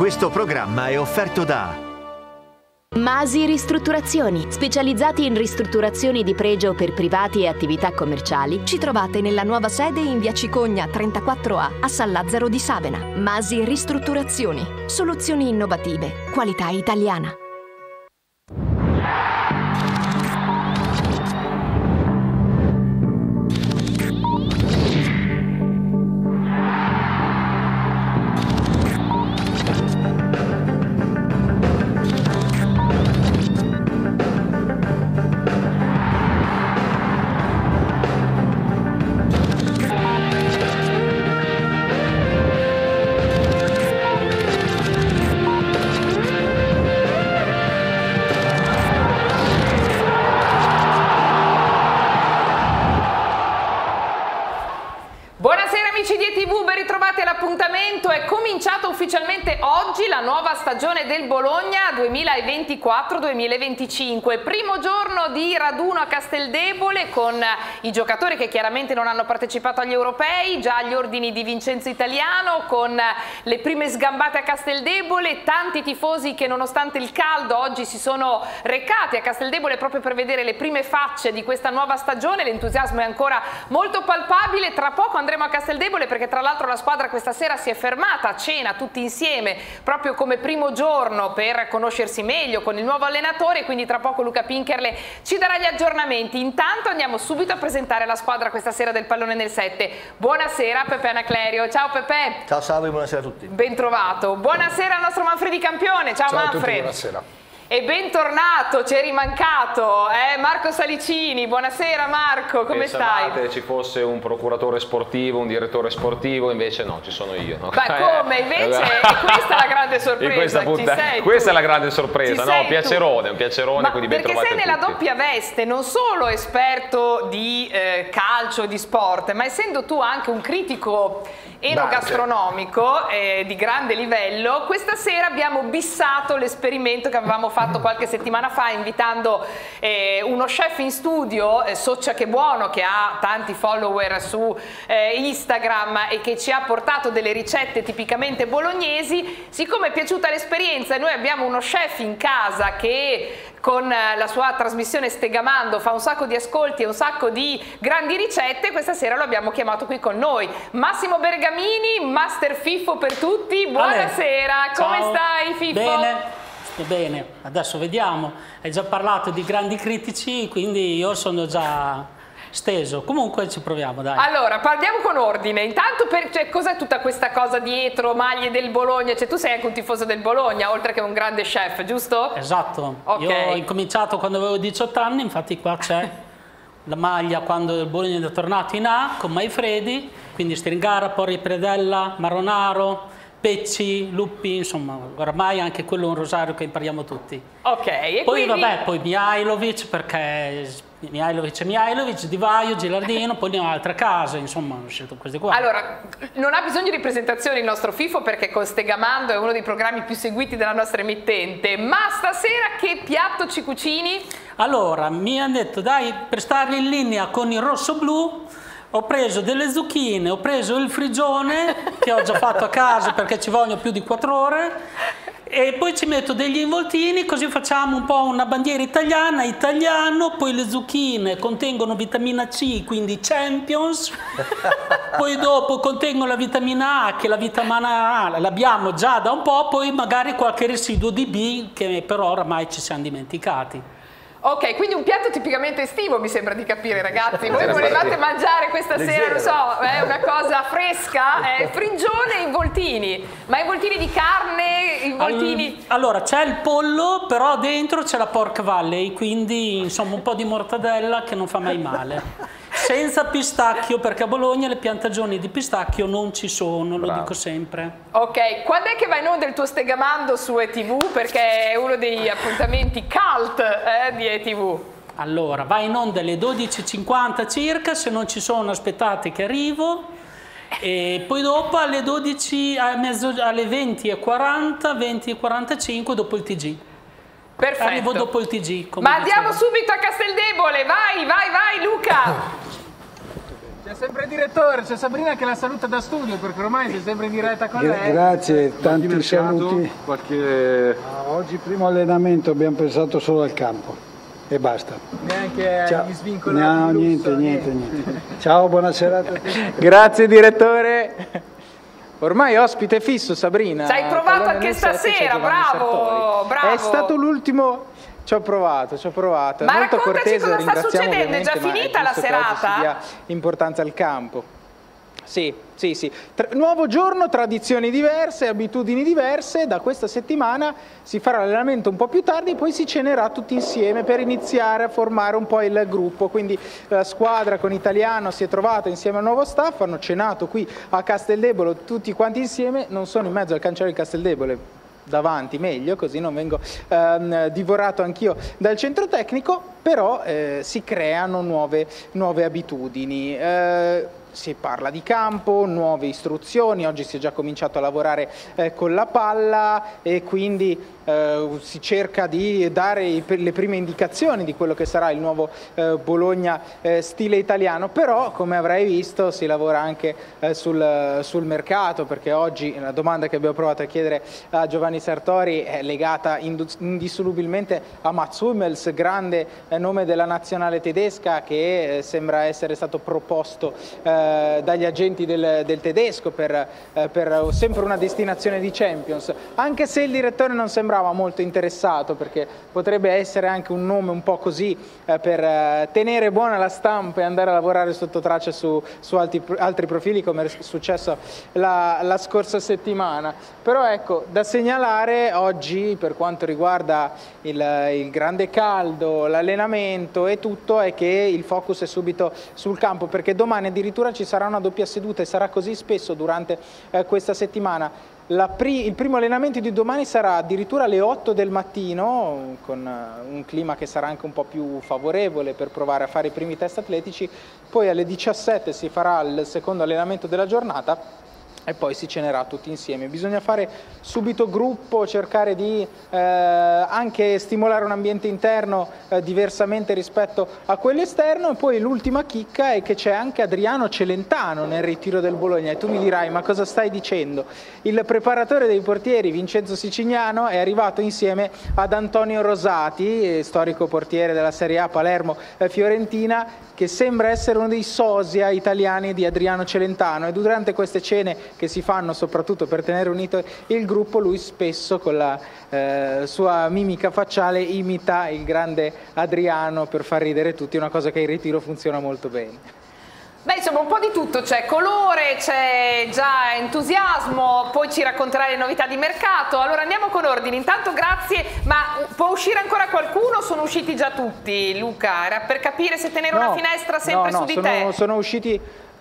Questo programma è offerto da Masi Ristrutturazioni, specializzati in ristrutturazioni di pregio per privati e attività commerciali. Ci trovate nella nuova sede in via Cicogna 34A a San Lazzaro di Savena. Masi Ristrutturazioni, soluzioni innovative, qualità italiana. È cominciata ufficialmente oggi la nuova stagione del Bologna 2024-2025, primo giorno di raduno a Casteldebole con i giocatori che chiaramente non hanno partecipato agli europei, già agli ordini di Vincenzo Italiano, con le prime sgambate a Casteldebole, tanti tifosi che nonostante il caldo oggi si sono recati a Casteldebole proprio per vedere le prime facce di questa nuova stagione. L'entusiasmo è ancora molto palpabile. Tra poco andremo a Casteldebole perché tra l'altro la squadra questa sera si è fermata a cena tutti insieme proprio come primo giorno per conoscersi meglio con il nuovo allenatore, quindi tra poco Luca Pincherle ci darà gli aggiornamenti. Intanto andiamo subito a presentare la squadra questa sera del Pallone nel 7. Buonasera Pepe Anaclerio. Ciao Pepe. Ciao Salve, buonasera a tutti. Ben trovato. Buonasera al nostro Manfredi Campione. Ciao Manfred. A tutti, buonasera. E bentornato, ci eri mancato, Marco Salicini. Buonasera Marco, come stai? Pensavate ci fosse un procuratore sportivo, un direttore sportivo, invece no, ci sono io. No? Ma come? Invece questa è la grande sorpresa. Questa è la grande sorpresa, no? Un piacerone, Ma quindi ben perché trovati sei nella tutti. doppia veste, non solo esperto di calcio e di sport, ma essendo tu anche un critico enogastronomico di grande livello, questa sera abbiamo bissato l'esperimento che avevamo fatto qualche settimana fa invitando uno chef in studio, Soccia Che Buono, che ha tanti follower su Instagram e che ci ha portato delle ricette tipicamente bolognesi. Siccome è piaciuta l'esperienza e noi abbiamo uno chef in casa che con la sua trasmissione Stegamando fa un sacco di ascolti e un sacco di grandi ricette, questa sera lo abbiamo chiamato qui con noi. Massimo Bergamini, Master Fiffo per tutti, buonasera. Come stai Fiffo? Bene. Bene, adesso vediamo, hai già parlato di grandi critici, quindi io sono già steso, comunque ci proviamo, dai. Allora, parliamo con ordine. Intanto, cos'è tutta questa cosa dietro, maglie del Bologna? Cioè tu sei anche un tifoso del Bologna, oltre che un grande chef, giusto? Esatto, Okay. Io ho incominciato quando avevo 18 anni, infatti qua c'è la maglia quando il Bologna è tornato in A, con Maifredi, quindi Stringara, Porri Predella, Maronaro, Pecci, Luppi, insomma, ormai anche quello è un rosario che impariamo tutti. Ok, e poi quindi... vabbè, poi Mihajlovic, perché Mihajlovic, Di Vaio, Gilardino, poi ne ho altre case, insomma, ho scelto queste qua. Allora, non ha bisogno di presentazioni il nostro Fifo perché con Stegamando è uno dei programmi più seguiti della nostra emittente, ma stasera che piatto ci cucini? Allora, mi hanno detto, dai, per stare in linea con il rosso-blu, ho preso delle zucchine, ho preso il frigione, che ho già fatto a casa perché ci vogliono più di 4 ore, e poi ci metto degli involtini, così facciamo un po' una bandiera italiana, italiano, poi le zucchine contengono vitamina C, quindi Champions, poi dopo contengono la vitamina A, che la vitamina A l'abbiamo già da un po', poi magari qualche residuo di B, che però oramai ci siamo dimenticati. Ok, quindi un piatto tipicamente estivo, mi sembra di capire, ragazzi. Voi volevate mangiare questa sera, non so, una cosa fresca, frigione e involtini. Ma involtini di carne, involtini... Allora, c'è il pollo, però dentro c'è la pork valley, quindi insomma un po' di mortadella che non fa mai male. Senza pistacchio, perché a Bologna le piantagioni di pistacchio non ci sono, lo dico sempre. Ok, quando è che va in onda il tuo Stegamando su ETV? Perché è uno dei appuntamenti cult di ETV. Allora, va in onda alle 12:50 circa, se non ci sono aspettate che arrivo. E poi dopo alle 12, alle 20:40, 20:45 dopo il TG. Perfetto. Arrivo dopo il TG. Ma andiamo subito a Casteldebole, vai Luca! C'è sempre il direttore, c'è Sabrina che la saluta da studio perché ormai sei sempre in diretta con lei. Grazie, tanti saluti. Oggi primo allenamento, abbiamo pensato solo al campo e basta. Neanche agli svincolati. No, niente. Ciao, buona serata a tutti. Grazie direttore. Ormai ospite fisso Sabrina. Ci hai provato anche stasera, bravo. È stato l'ultimo. Ci ho provato. Ma molto raccontaci cortese, cosa sta succedendo, è già finita la serata? Si dia importanza al campo. Sì. Nuovo giorno, tradizioni diverse, abitudini diverse. Da questa settimana si farà l'allenamento un po' più tardi, poi si cenerà tutti insieme per iniziare a formare un po' il gruppo. Quindi la squadra con Italiano si è trovata insieme al nuovo staff, hanno cenato qui a Casteldebole tutti quanti insieme. Non sono in mezzo al cancello di Casteldebole, davanti meglio, così non vengo divorato anch'io dal centro tecnico, però si creano nuove abitudini. Si parla di campo, nuove istruzioni, oggi si è già cominciato a lavorare con la palla e quindi si cerca di dare le prime indicazioni di quello che sarà il nuovo Bologna stile italiano, però come avrai visto si lavora anche sul mercato, perché oggi la domanda che abbiamo provato a chiedere a Giovanni Sartori è legata indissolubilmente a Mats Hummels, grande nome della nazionale tedesca che sembra essere stato proposto dagli agenti del tedesco per sempre una destinazione di Champions, anche se il direttore non sembrava molto interessato, perché potrebbe essere anche un nome un po' così per tenere buona la stampa e andare a lavorare sotto traccia su altri profili, come è successo la scorsa settimana. Però ecco, da segnalare oggi per quanto riguarda il grande caldo, l'allenamento e tutto, è che il focus è subito sul campo, perché domani addirittura ci sarà una doppia seduta e sarà così spesso durante questa settimana. Il primo allenamento di domani sarà addirittura alle 8 del mattino, con un clima che sarà anche un po' più favorevole per provare a fare i primi test atletici, poi alle 17 si farà il secondo allenamento della giornata e poi si cenerà tutti insieme. Bisogna fare subito gruppo, cercare di anche stimolare un ambiente interno diversamente rispetto a quello esterno. E poi l'ultima chicca è che c'è anche Adriano Celentano nel ritiro del Bologna, e tu mi dirai: ma cosa stai dicendo? Il preparatore dei portieri Vincenzo Sicignano è arrivato insieme ad Antonio Rosati, storico portiere della Serie A Palermo Fiorentina, che sembra essere uno dei sosia italiani di Adriano Celentano, e durante queste cene che si fanno soprattutto per tenere unito il gruppo, lui spesso con la sua mimica facciale imita il grande Adriano per far ridere tutti, una cosa che in ritiro funziona molto bene. Beh, insomma, un po' di tutto, c'è colore, c'è già entusiasmo, poi ci racconterai le novità di mercato. Allora andiamo con ordine. Intanto grazie, ma può uscire ancora qualcuno o sono usciti già tutti, Luca? Era per capire se tenere una finestra sempre su di te. Sono usciti...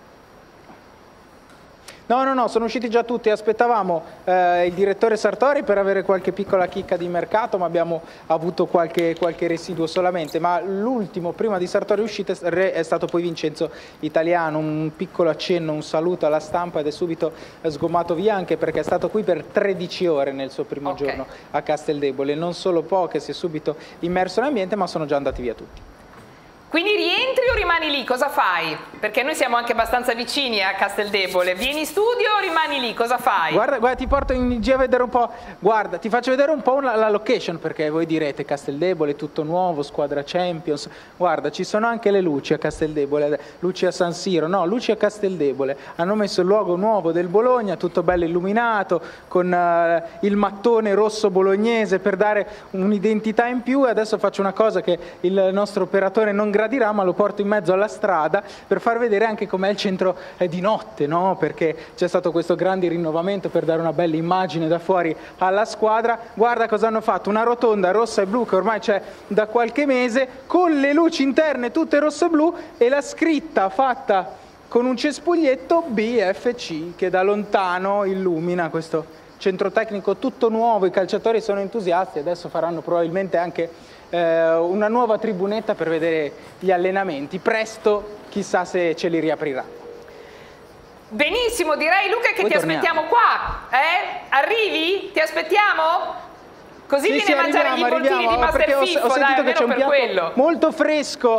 No, sono usciti già tutti. Aspettavamo il direttore Sartori per avere qualche piccola chicca di mercato, ma abbiamo avuto qualche residuo solamente. Ma l'ultimo, prima di Sartori uscite, è stato poi Vincenzo Italiano. Un piccolo accenno, un saluto alla stampa, ed è subito sgomato via, anche perché è stato qui per 13 ore nel suo primo giorno a Casteldebole. Non solo poche, si è subito immerso nell'ambiente, ma sono già andati via tutti. Quindi rientri o rimani lì? Cosa fai? Perché noi siamo anche abbastanza vicini a Casteldebole. Vieni in studio o rimani lì? Cosa fai? Guarda, ti porto in giro a vedere un po'. Guarda, ti faccio vedere un po' la location, perché voi direte: Casteldebole, tutto nuovo, squadra Champions. Guarda, ci sono anche le luci a Casteldebole, luci a San Siro, no, luci a Casteldebole. Hanno messo il luogo nuovo del Bologna, tutto bello illuminato, con il mattone rosso bolognese per dare un'identità in più. E adesso faccio una cosa che il nostro operatore non gradirà, ma lo porto in mezzo alla strada per far vedere anche com'è il centro di notte, no? Perché c'è stato questo grande rinnovamento per dare una bella immagine da fuori alla squadra. Guarda cosa hanno fatto: una rotonda rossa e blu che ormai c'è da qualche mese, con le luci interne tutte rosso e blu, e la scritta fatta con un cespuglietto BFC che da lontano illumina questo centro tecnico tutto nuovo. I calciatori sono entusiasti, adesso faranno probabilmente anche una nuova tribunetta per vedere gli allenamenti. Presto, chissà se ce li riaprirà. Benissimo, direi, Luca, che ti aspettiamo qua. Arrivi? Ti aspettiamo? Così vieni a mangiare gli involtini di Master Fiffo, ho sentito che c'è un piatto quello molto fresco.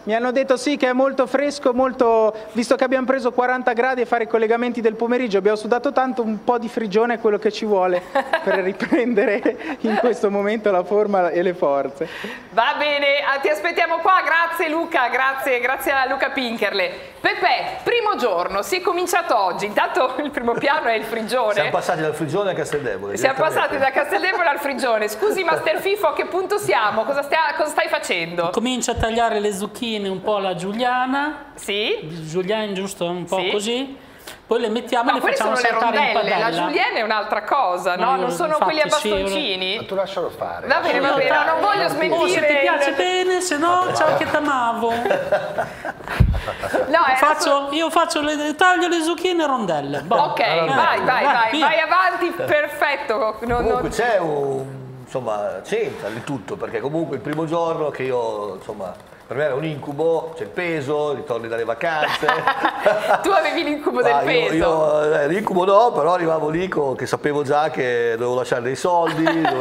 Mi hanno detto sì che è molto fresco, visto che abbiamo preso 40 gradi a fare i collegamenti del pomeriggio, abbiamo sudato tanto, un po' di frigione è quello che ci vuole per riprendere in questo momento la forma e le forze. Va bene, ti aspettiamo qua, grazie Luca, grazie a Luca Pinkerle. Pepe, primo giorno, si è cominciato oggi, intanto il primo piano è il frigione. Siamo passati dal frigione a Casteldebole. Siamo passati da Casteldebole al frigione. Scusi Master Fifo, a che punto siamo? Cosa stai facendo? Comincio a tagliare le zucchine un po' alla giuliana. Sì? Julienne, giusto? Un po' sì. Così. Poi le mettiamo e le facciamo saltare in padella. La julienne è un'altra cosa, no? Non sono quelli a bastoncini? Ma tu lascialo fare. Va bene, non voglio smentire. Se ti piace bene, se no ciao che t'amavo. Io taglio le zucchine a rondelle. Ok, vai avanti, perfetto. Comunque c'è c'entra il tutto, perché comunque il primo giorno che io, insomma, per me era un incubo, c'è il peso, ritorni dalle vacanze. Tu avevi l'incubo del peso? L'incubo no, però arrivavo lì che sapevo già che dovevo lasciare dei soldi,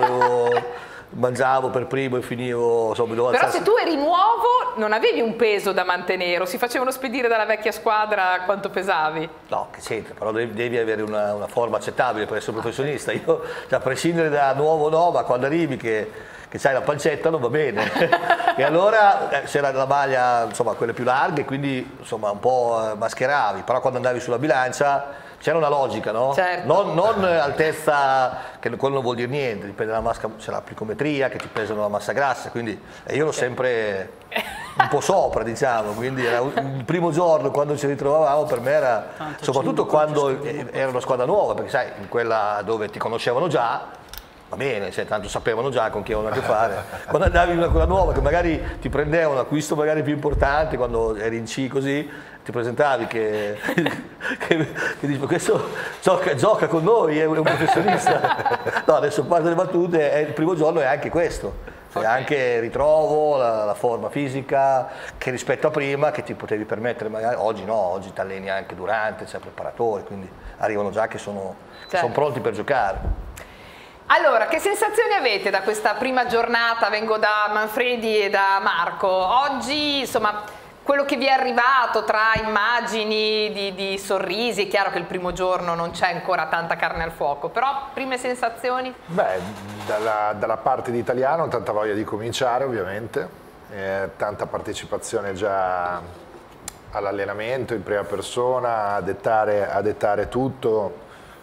mangiavo per primo e finivo, insomma, però se tu eri nuovo non avevi un peso da mantenere, si facevano spedire dalla vecchia squadra quanto pesavi? No, che c'entra, però devi avere una forma accettabile per essere professionista. Io, a prescindere da nuovo no, ma quando arrivi che c'hai la pancetta non va bene. E allora c'era la maglia, insomma, quelle più larghe, quindi insomma un po' mascheravi, però quando andavi sulla bilancia c'era una logica, no? Certo. Non altezza, che quello non vuol dire niente, dipende dalla massa, c'è la plicometria che ti pesano la massa grassa, quindi io ero sempre un po' sopra, diciamo, quindi era il primo giorno quando ci ritrovavamo per me era, soprattutto quando era una squadra nuova, perché sai, in quella dove ti conoscevano già, va bene, tanto sapevano già con chi avevano a che fare. Quando andavi in quella nuova, che magari ti prendeva un acquisto magari più importante, quando eri in C così, ti presentavi che dici, ma questo gioca con noi, è un professionista. No, adesso a parte le battute, il primo giorno è anche questo. È anche il ritrovo, la forma fisica, che rispetto a prima, che ti potevi permettere magari, oggi no, oggi ti alleni anche durante, c'è preparatore, quindi arrivano già che sono pronti per giocare. Allora, che sensazioni avete da questa prima giornata? Vengo da Manfredi e da Marco. Oggi, insomma, quello che vi è arrivato tra immagini di sorrisi, è chiaro che il primo giorno non c'è ancora tanta carne al fuoco, però prime sensazioni? Beh, dalla parte di Italiano tanta voglia di cominciare ovviamente, tanta partecipazione già all'allenamento in prima persona, a dettare tutto.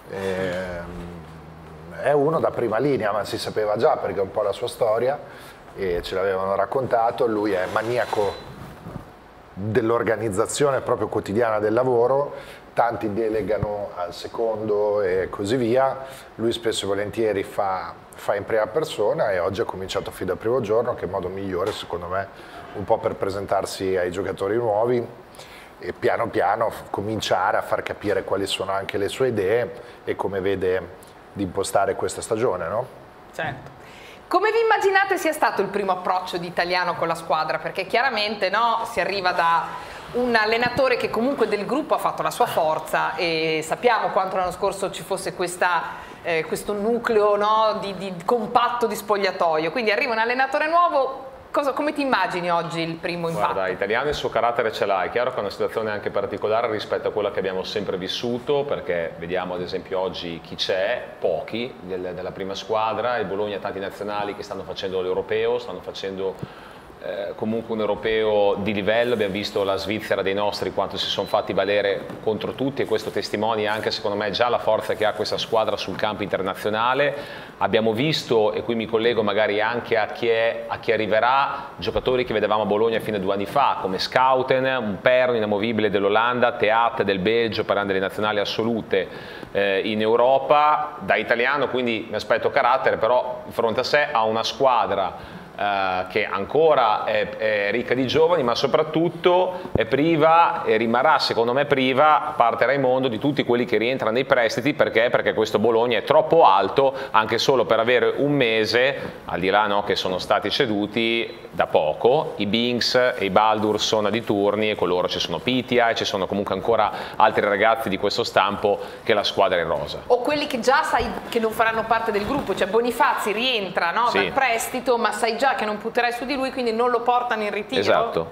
È uno da prima linea, ma si sapeva già perché è un po' la sua storia e ce l'avevano raccontato. Lui è maniaco dell'organizzazione proprio quotidiana del lavoro, tanti delegano al secondo e così via. Lui spesso e volentieri fa in prima persona e oggi ha cominciato fin dal primo giorno, che è il modo migliore secondo me un po' per presentarsi ai giocatori nuovi e piano piano cominciare a far capire quali sono anche le sue idee e come vede di impostare questa stagione, no? Certo. Come vi immaginate sia stato il primo approccio di Italiano con la squadra? Perché chiaramente si arriva da un allenatore che comunque del gruppo ha fatto la sua forza e sappiamo quanto l'anno scorso ci fosse questo nucleo di compatto di spogliatoio, quindi arriva un allenatore nuovo. Come ti immagini oggi il primo impatto? Guarda, Italiano il suo carattere ce l'ha, è chiaro che è una situazione anche particolare rispetto a quella che abbiamo sempre vissuto, perché vediamo ad esempio oggi chi c'è, pochi della prima squadra, il Bologna ha tanti nazionali che stanno facendo l'europeo, stanno facendo comunque un europeo di livello, abbiamo visto la Svizzera dei nostri quanto si sono fatti valere contro tutti e questo testimonia anche secondo me già la forza che ha questa squadra sul campo internazionale. Abbiamo visto, e qui mi collego magari anche a chi arriverà, giocatori che vedevamo a Bologna fino a 2 anni fa come Schouten, un perno inamovibile dell'Olanda, Theat del Belgio, parlando delle nazionali assolute in Europa, da Italiano quindi mi aspetto carattere, però di fronte a sé ha una squadra che ancora è ricca di giovani, ma soprattutto è priva e rimarrà secondo me priva, a parte Raimondo, di tutti quelli che rientrano nei prestiti. Perché questo Bologna è troppo alto anche solo per avere un mese, al di là che sono stati ceduti da poco, i Binks e i Baldursson di turni, e con loro ci sono Pitia e ci sono comunque ancora altri ragazzi di questo stampo che la squadra è rosa. O quelli che già sai che non faranno parte del gruppo, cioè Bonifazzi rientra dal prestito, ma sai già che non punterai su di lui, quindi non lo portano in ritiro. Esatto.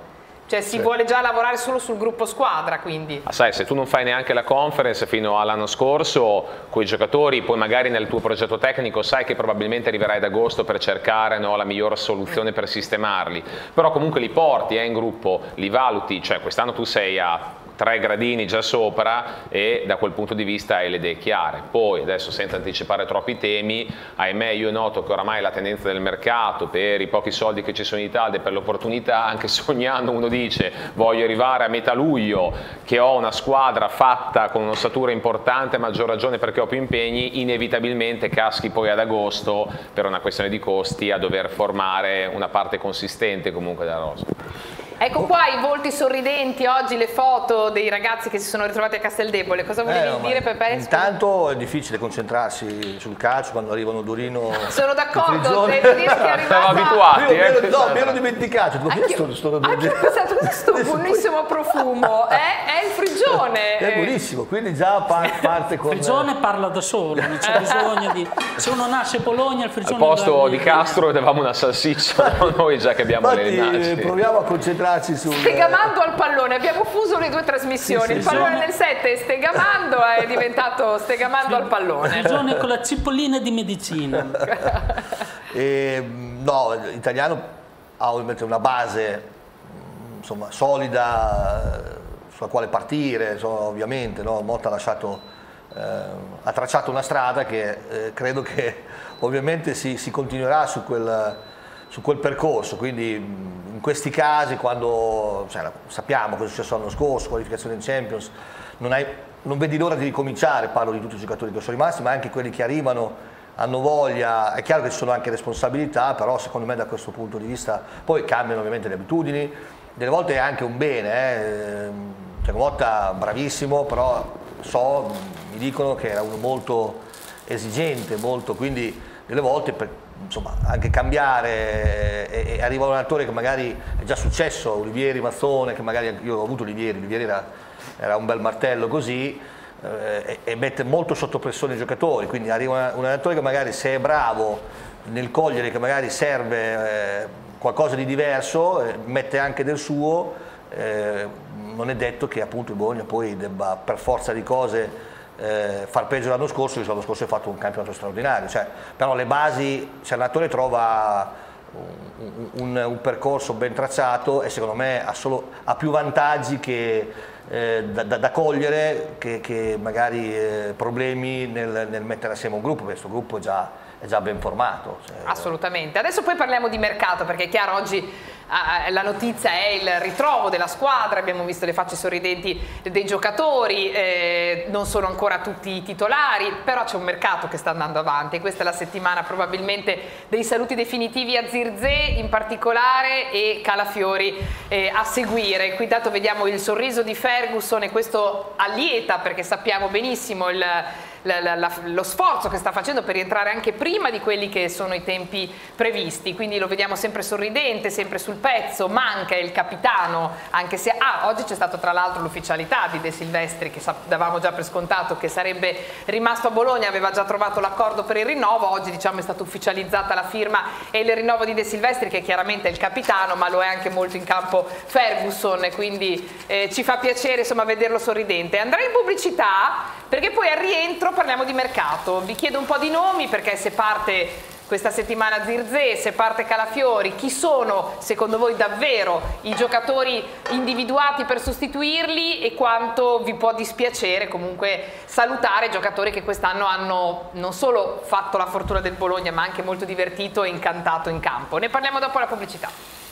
Cioè si vuole già lavorare solo sul gruppo squadra, quindi. Sai, se tu non fai neanche la conference fino all'anno scorso, quei giocatori, poi magari nel tuo progetto tecnico sai che probabilmente arriverai ad agosto per cercare la migliore soluzione per sistemarli, però comunque li porti in gruppo, li valuti, cioè quest'anno tu sei a 3 gradini già sopra e da quel punto di vista hai le idee chiare. Poi adesso, senza anticipare troppi temi, ahimè io noto che oramai la tendenza del mercato, per i pochi soldi che ci sono in Italia, per l'opportunità, anche sognando uno dice voglio arrivare a metà luglio che ho una squadra fatta con un'ossatura importante, a maggior ragione perché ho più impegni, inevitabilmente caschi poi ad agosto per una questione di costi a dover formare una parte consistente comunque della rosa. Ecco qua i volti sorridenti, oggi le foto dei ragazzi che si sono ritrovati a Casteldebole. Cosa volevi dire, Pepe? Intanto è difficile concentrarsi sul calcio quando arrivano Dorino. Sono d'accordo, siamo abituati. No, mi ero dimenticato. Anche ho pensato, questo buonissimo profumo è il Frigione. È buonissimo, quindi già parte con... Il Frigione parla da solo, non c'è bisogno di... Se uno nasce a Bologna, il Frigione... Al posto di Castro avevamo una salsiccia, noi già che abbiamo le rinasci. Proviamo a concentrarci su... Stegamando al pallone, abbiamo fuso le due trasmissioni, il pallone nel 7 e Stegamando è diventato Stegamando al pallone. Frigione con la cipollina di medicina. No, l'italiano ha ovviamente una base insomma, solida sulla quale partire, insomma, ovviamente, no? Motta ha tracciato una strada che credo che ovviamente si continuerà su quel percorso, quindi in questi casi quando sappiamo cosa è successo l'anno scorso, qualificazione in Champions, non vedi l'ora di ricominciare, parlo di tutti i giocatori che sono rimasti, ma anche quelli che arrivano hanno voglia, è chiaro che ci sono anche responsabilità, però secondo me da questo punto di vista poi cambiano ovviamente le abitudini, delle volte è anche un bene, Motta bravissimo, però mi dicono che era uno molto esigente, quindi delle volte insomma, anche cambiare e arriva un allenatore che magari è già successo, Olivieri, Mazzone, che magari io ho avuto Olivieri era un bel martello così e mette molto sotto pressione i giocatori, quindi arriva un allenatore che magari se è bravo nel cogliere che magari serve qualcosa di diverso, mette anche del suo, non è detto che appunto il Bologna poi debba per forza di cose far peggio l'anno scorso, che l'anno scorso ha fatto un campionato straordinario, però le basi, se l'allenatore trova un percorso ben tracciato e secondo me ha più vantaggi da cogliere che magari problemi nel mettere assieme un gruppo, perché questo gruppo è già ben formato. Assolutamente. Adesso poi parliamo di mercato, perché è chiaro oggi la notizia è il ritrovo della squadra, abbiamo visto le facce sorridenti dei giocatori, non sono ancora tutti titolari, però c'è un mercato che sta andando avanti e questa è la settimana probabilmente dei saluti definitivi a Zirkzee in particolare e Calafiori a seguire. Qui dato vediamo il sorriso di Ferguson e questo allieta perché sappiamo benissimo lo sforzo che sta facendo per rientrare anche prima di quelli che sono i tempi previsti, quindi lo vediamo sempre sorridente, sempre sul pezzo, manca il capitano, anche se oggi c'è stato tra l'altro l'ufficialità di De Silvestri che davamo già per scontato che sarebbe rimasto a Bologna, aveva già trovato l'accordo per il rinnovo, oggi diciamo è stata ufficializzata la firma e il rinnovo di De Silvestri che chiaramente è il capitano ma lo è anche molto in campo Ferguson, quindi ci fa piacere insomma vederlo sorridente. Andrà in pubblicità perché poi al rientro parliamo di mercato, vi chiedo un po' di nomi perché se parte questa settimana Zirkzee, se parte Calafiori, chi sono secondo voi davvero i giocatori individuati per sostituirli e quanto vi può dispiacere comunque salutare giocatori che quest'anno hanno non solo fatto la fortuna del Bologna ma anche molto divertito e incantato in campo. Ne parliamo dopo la pubblicità.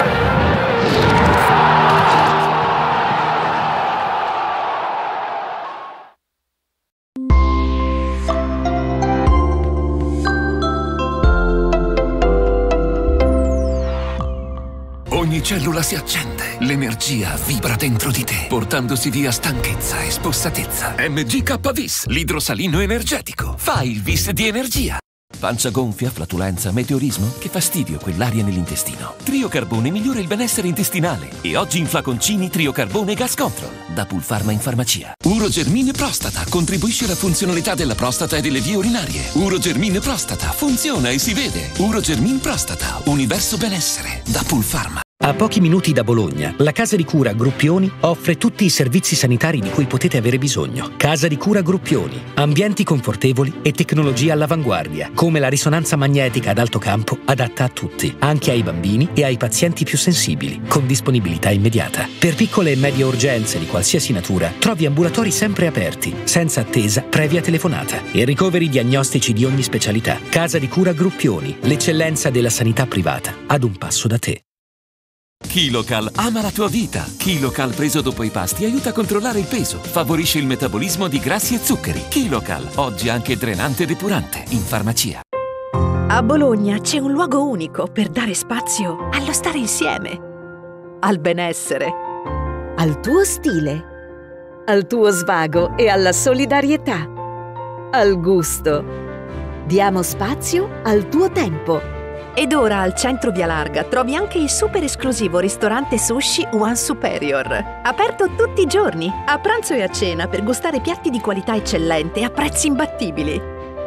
Ogni cellula si accende, l'energia vibra dentro di te, portandosi via stanchezza e spossatezza. MGK-Vis, l'idrosalino energetico. Fai il vis di energia. Pancia gonfia, flatulenza, meteorismo? Che fastidio quell'aria nell'intestino. Triocarbone migliora il benessere intestinale. E oggi in flaconcini Triocarbone Gas Control. Da Pulpharma in farmacia. Urogermine Prostata contribuisce alla funzionalità della prostata e delle vie urinarie. Urogermine Prostata funziona e si vede. Urogermine Prostata, universo benessere. Da Pulpharma. A pochi minuti da Bologna, la Casa di Cura Gruppioni offre tutti i servizi sanitari di cui potete avere bisogno. Casa di Cura Gruppioni, ambienti confortevoli e tecnologia all'avanguardia, come la risonanza magnetica ad alto campo adatta a tutti, anche ai bambini e ai pazienti più sensibili, con disponibilità immediata. Per piccole e medie urgenze di qualsiasi natura, trovi ambulatori sempre aperti, senza attesa previa telefonata e ricoveri diagnostici di ogni specialità. Casa di Cura Gruppioni, l'eccellenza della sanità privata, ad un passo da te. KiloCal ama la tua vita. KiloCal preso dopo i pasti aiuta a controllare il peso, favorisce il metabolismo di grassi e zuccheri. KiloCal, oggi anche drenante e depurante, in farmacia. A Bologna c'è un luogo unico per dare spazio allo stare insieme, al benessere, al tuo stile, al tuo svago e alla solidarietà, al gusto. Diamo spazio al tuo tempo. Ed ora al centro Via Larga trovi anche il super esclusivo ristorante sushi One Superior. Aperto tutti i giorni, a pranzo e a cena, per gustare piatti di qualità eccellente a prezzi imbattibili.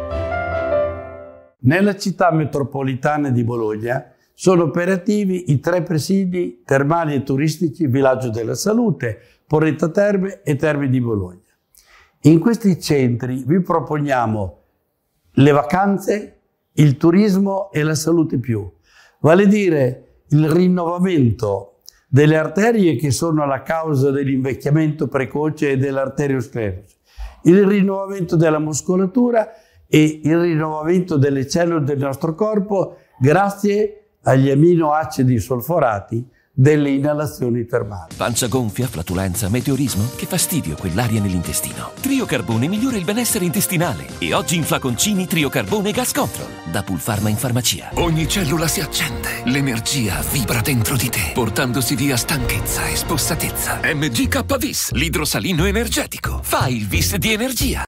Nella città metropolitana di Bologna sono operativi i 3 presidi termali e turistici Villaggio della Salute, Porretta Terme e Terme di Bologna. In questi centri vi proponiamo le vacanze, il turismo e la salute più, vale a dire il rinnovamento delle arterie che sono la causa dell'invecchiamento precoce e dell'arteriosclerosi, il rinnovamento della muscolatura e il rinnovamento delle cellule del nostro corpo grazie agli aminoacidi solforati delle inalazioni termali. Pancia gonfia, flatulenza, meteorismo? Che fastidio quell'aria nell'intestino. Triocarbone migliora il benessere intestinale. E oggi in flaconcini Triocarbone Gas Control. Da Pulpharma in farmacia. Ogni cellula si accende. L'energia vibra dentro di te, portandosi via stanchezza e spossatezza. MGK Vis, l'idrosalino energetico. Fai il vis di energia.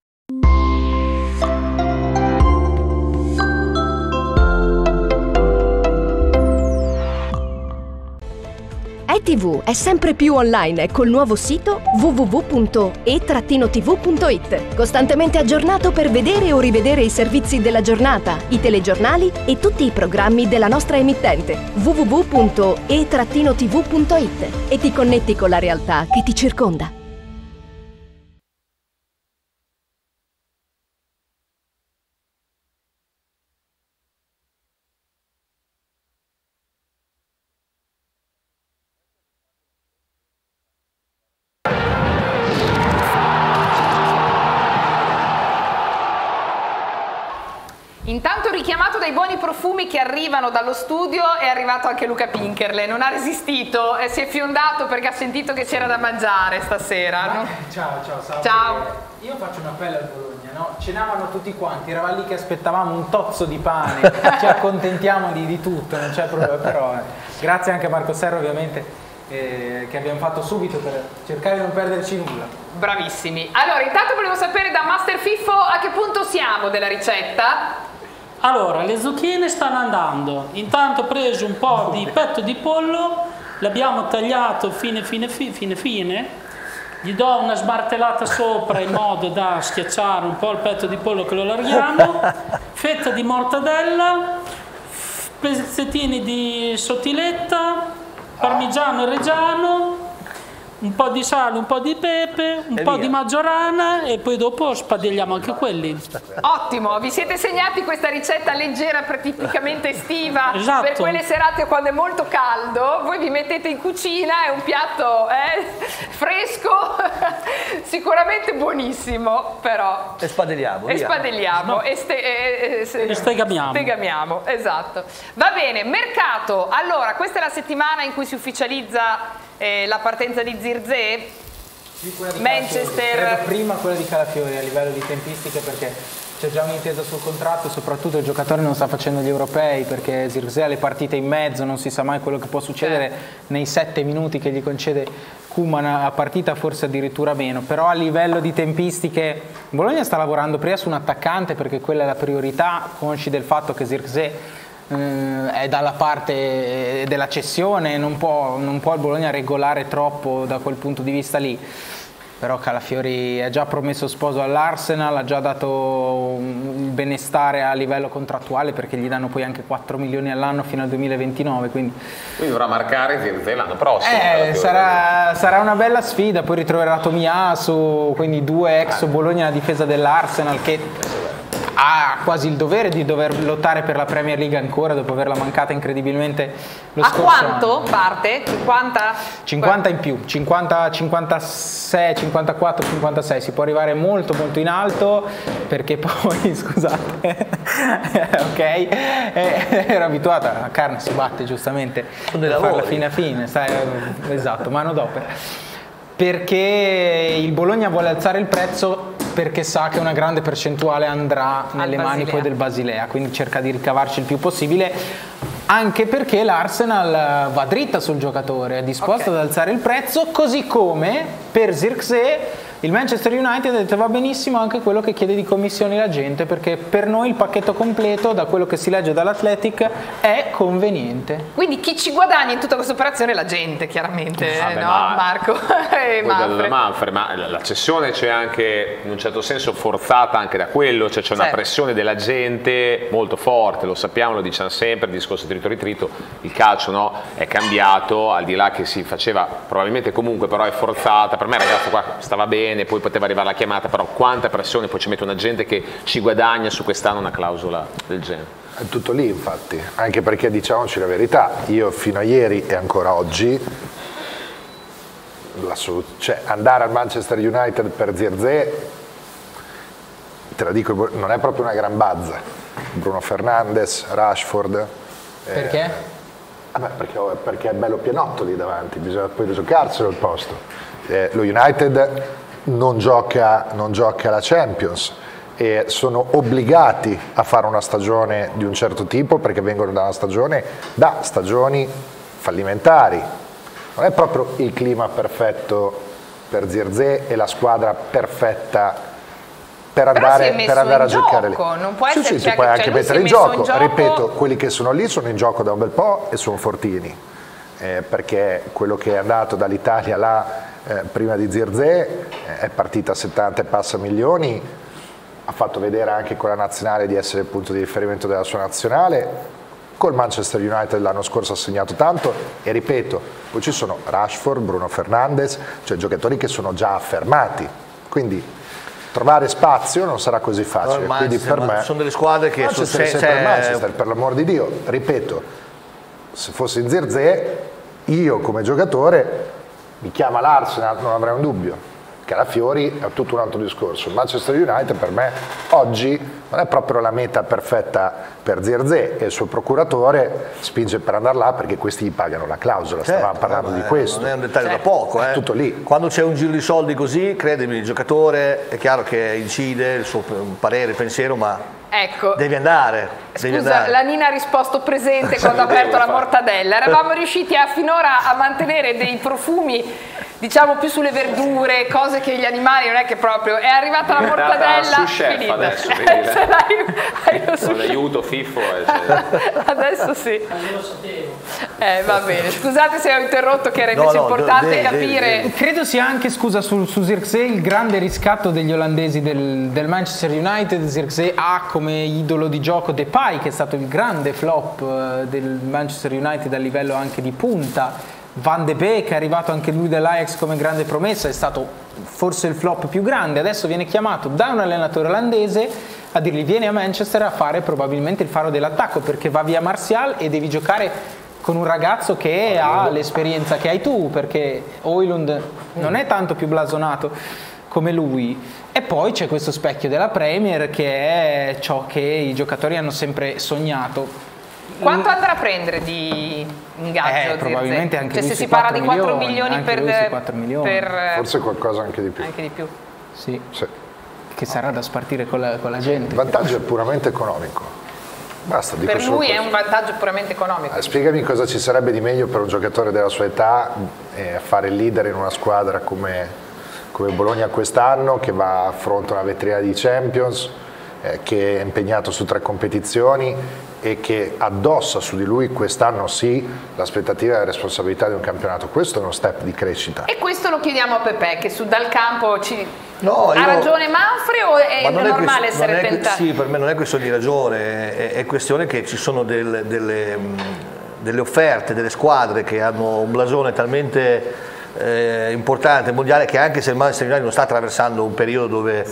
ETV è sempre più online col nuovo sito www.e-tv.it, costantemente aggiornato per vedere o rivedere i servizi della giornata, i telegiornali e tutti i programmi della nostra emittente www.e-tv.it, e ti connetti con la realtà che ti circonda. Intanto, richiamato dai buoni profumi che arrivano dallo studio, è arrivato anche Luca Pinkerle. Non ha resistito, si è fiondato perché ha sentito che c'era da mangiare stasera. No? Ciao, salve. Ciao. Io faccio un appello al Bologna, no? Cenavano tutti quanti, eravamo lì che aspettavamo un tozzo di pane, ci accontentiamo di tutto, non c'è problema, però grazie anche a Marco Serra ovviamente, che abbiamo fatto subito per cercare di non perderci nulla. Bravissimi. Allora, intanto volevo sapere da Master Fiffo a che punto siamo della ricetta. Allora, le zucchine stanno andando. Intanto ho preso un po' di petto di pollo, l'abbiamo tagliato fine. Gli do una smartellata sopra in modo da schiacciare un po' il petto di pollo che lo allarghiamo. Fetta di mortadella, pezzettini di sottiletta, parmigiano reggiano, un po' di sale, un po' di pepe, un po' di maggiorana e poi dopo spadigliamo anche quelli. Ottimo, vi siete segnati questa ricetta leggera, tipicamente estiva, esatto, per quelle serate quando è molto caldo, voi vi mettete in cucina, è un piatto fresco, sicuramente buonissimo, però... E spadelliamo. E spadelliamo, e stegamiamo, esatto. Va bene, mercato. Allora, questa è la settimana in cui si ufficializza la partenza di Zirkzee, Manchester. Credo prima quella di Calafiori a livello di tempistiche, perché c'è già un'intesa sul contratto e soprattutto il giocatore non sta facendo gli europei, perché Zirkzee ha le partite in mezzo, non si sa mai quello che può succedere nei 7 minuti che gli concede Koeman a partita, forse addirittura meno, però a livello di tempistiche Bologna sta lavorando prima su un attaccante, perché quella è la priorità, consci del fatto che Zirkzee è dalla parte della cessione, non può il Bologna regolare troppo da quel punto di vista lì. però Calafiori è già promesso sposo all'Arsenal, ha già dato il benestare a livello contrattuale perché gli danno poi anche 4 milioni all'anno fino al 2029, quindi dovrà marcare Zirkzee l'anno prossimo. Sarà una bella sfida, poi ritroverà Tomiyasu, quindi 2 ex Bologna alla difesa dell'Arsenal che ha quasi il dovere di dover lottare per la Premier League ancora dopo averla mancata incredibilmente lo scorso quanto anno. parte? 50? 50 in più, 50, 56, 54, 56, si può arrivare molto molto in alto perché poi, scusate, ok, ero abituata, la carne si batte giustamente per farla fine a fine, esatto, manodopera. Perché il Bologna vuole alzare il prezzo perché sa che una grande percentuale andrà nelle mani poi del Basilea, quindi cerca di ricavarci il più possibile, anche perché l'Arsenal va dritta sul giocatore, è disposto ad alzare il prezzo, così come per Zirkzee il Manchester United ha detto va benissimo anche quello che chiede di commissioni la gente, perché per noi il pacchetto completo, da quello che si legge dall'Athletic, è conveniente. Quindi chi ci guadagna in tutta questa operazione è la gente, chiaramente, no? Marco e Manfred. Ma la cessione c'è anche in un certo senso forzata anche da quello, cioè c'è una pressione della gente molto forte, lo sappiamo, lo diciamo sempre, il discorso trito, il calcio, no? È cambiato, al di là che si faceva probabilmente comunque, però è forzata. Per me ragazzi qua stava bene, poi poteva arrivare la chiamata, però quanta pressione poi ci mette una gente che ci guadagna su quest'anno una clausola del genere. È tutto lì infatti, anche perché diciamoci la verità, io fino a ieri e ancora oggi cioè andare al Manchester United per Zirkzee, te la dico, non è proprio una gran bazza. Bruno Fernandes, Rashford. Perché? Perché è bello pienotto lì davanti, bisogna poi giocarselo il posto. Lo United non gioca la Champions e sono obbligati a fare una stagione di un certo tipo perché vengono da stagioni fallimentari. Non è proprio il clima perfetto per Zirkzee e la squadra perfetta per andare a giocare lì. Non può essere, si può anche mettere in gioco. Ripeto, quelli che sono lì sono in gioco da un bel po' e sono fortini, perché quello che è andato dall'Italia là prima di Zirkzee è partita a 70 e passa milioni, ha fatto vedere anche con la nazionale di essere il punto di riferimento della sua nazionale. Col Manchester United l'anno scorso ha segnato tanto e ripeto, poi ci sono Rashford, Bruno Fernandes, cioè giocatori che sono già affermati, quindi trovare spazio non sarà così facile. Quindi per me sono delle squadre che Manchester, per l'amor di Dio, ripeto, se fossi in Zirkzee io come giocatore mi chiama l'Arsenal, non avrei un dubbio. Calafiori è tutto un altro discorso. Il Manchester United per me oggi non è proprio la meta perfetta per Zirkzee e il suo procuratore spinge per andare là perché questi gli pagano la clausola, stavamo parlando di questo. Non è un dettaglio da poco, è tutto lì. Quando c'è un giro di soldi così, credimi, il giocatore è chiaro che incide il suo parere, il pensiero, ma ecco, devi andare. Scusa, la Nina ha risposto presente quando ha aperto la mortadella. Eravamo riusciti finora a mantenere dei profumi, diciamo più sulle verdure, cose che gli animali non è che proprio. È arrivata la mortadella, finita. Adesso, con l'aiuto Fiffo. Adesso sì. Va bene. Scusate se ho interrotto, che era invece importante capire. Credo sia anche, scusa, su Zirkzee il grande riscatto degli olandesi del Manchester United. Zirkzee ha come idolo di gioco Depay, che è stato il grande flop del Manchester United a livello anche di punta. Van de Beek è arrivato anche lui dall'Ajax come grande promessa, è stato forse il flop più grande. Adesso viene chiamato da un allenatore olandese a dirgli vieni a Manchester a fare probabilmente il faro dell'attacco, perché va via Martial e devi giocare con un ragazzo che ha l'esperienza che hai tu, perché Højlund non è tanto più blasonato come lui. E poi c'è questo specchio della Premier che è ciò che i giocatori hanno sempre sognato. Quanto andrà a prendere di ingaggio? Probabilmente anche cioè, lui se si parla di 4 milioni per 4 milioni. Forse qualcosa anche di più. Anche di più. Sì. Che sarà da spartire con la gente. Il vantaggio è puramente economico. Basta, dico per lui è un vantaggio puramente economico. Spiegami cosa ci sarebbe di meglio per un giocatore della sua età fare il leader in una squadra come Bologna quest'anno, che va a fronte a una vetrina di Champions, che è impegnato su 3 competizioni e che addossa su di lui quest'anno sì l'aspettativa e la responsabilità di un campionato. Questo è uno step di crescita. E questo lo chiediamo a Pepe, che dal campo ha ragione Manfred o è normale essere tentati? Sì, per me non è questione di ragione, è questione che ci sono delle offerte, delle squadre che hanno un blasone talmente importante, mondiale, che anche se il Manchester United non sta attraversando un periodo dove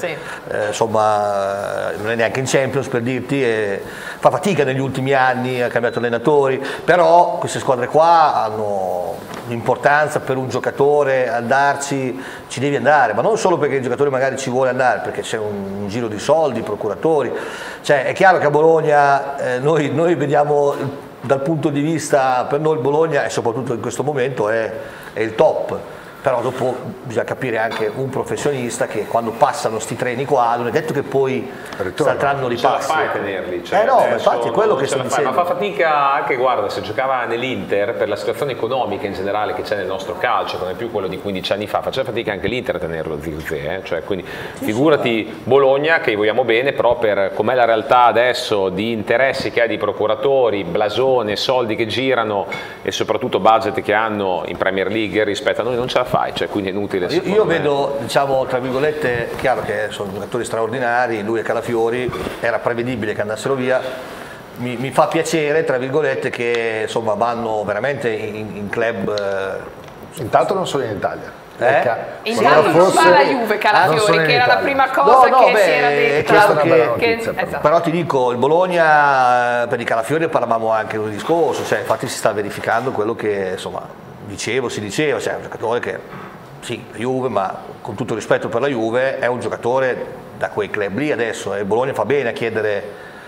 insomma non è neanche in Champions, per dirti, fa fatica negli ultimi anni, ha cambiato allenatori, però queste squadre qua hanno un'importanza per un giocatore. Andarci, ci devi andare, ma non solo perché il giocatore magari ci vuole andare, perché c'è un giro di soldi, procuratori, cioè è chiaro che a Bologna noi vediamo dal punto di vista, per noi il Bologna, e soprattutto in questo momento, è il top, però dopo bisogna capire anche un professionista che quando passano sti treni qua non è detto che poi salteranno li passi. Ce la fai a tenerli? Cioè, no, ma infatti è quello che sto dicendo. Ma fa fatica anche, guarda, se giocava nell'Inter, per la situazione economica in generale che c'è nel nostro calcio, non è più quello di 15 anni fa, faceva fatica anche l'Inter a tenerlo Zirkzee, cioè, quindi figurati Bologna, che vogliamo bene, però per com'è la realtà adesso di interessi che ha di procuratori, blasone, soldi che girano e soprattutto budget che hanno in Premier League rispetto a noi, non ce la fai, cioè, quindi è inutile. Io vedo, diciamo, tra virgolette, chiaro che sono giocatori straordinari, lui e Calafiori, era prevedibile che andassero via, mi fa piacere, tra virgolette, che insomma vanno veramente in club. Intanto non sono in Italia. Intanto non va alla Juve Calafiori, che era la prima cosa che si era detto. Però ti dico, il Bologna, per i Calafiori parlavamo anche di un discorso, cioè, infatti si sta verificando quello che insomma si diceva, cioè un giocatore che sì, la Juve, ma con tutto rispetto per la Juve, è un giocatore da quei club lì adesso, e il Bologna fa bene a chiedere,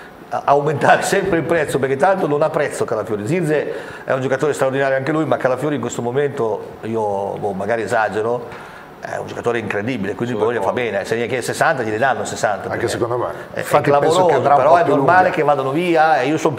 a aumentare sempre il prezzo, perché tanto non ha prezzo Calafiori. Zirkzee è un giocatore straordinario anche lui, ma Calafiori in questo momento, io magari esagero, è un giocatore incredibile, quindi il Bologna fa bene, se ne chiede 60 glieli danno 60. Anche secondo me. È clamoroso, però è normale che vadano via, e io sono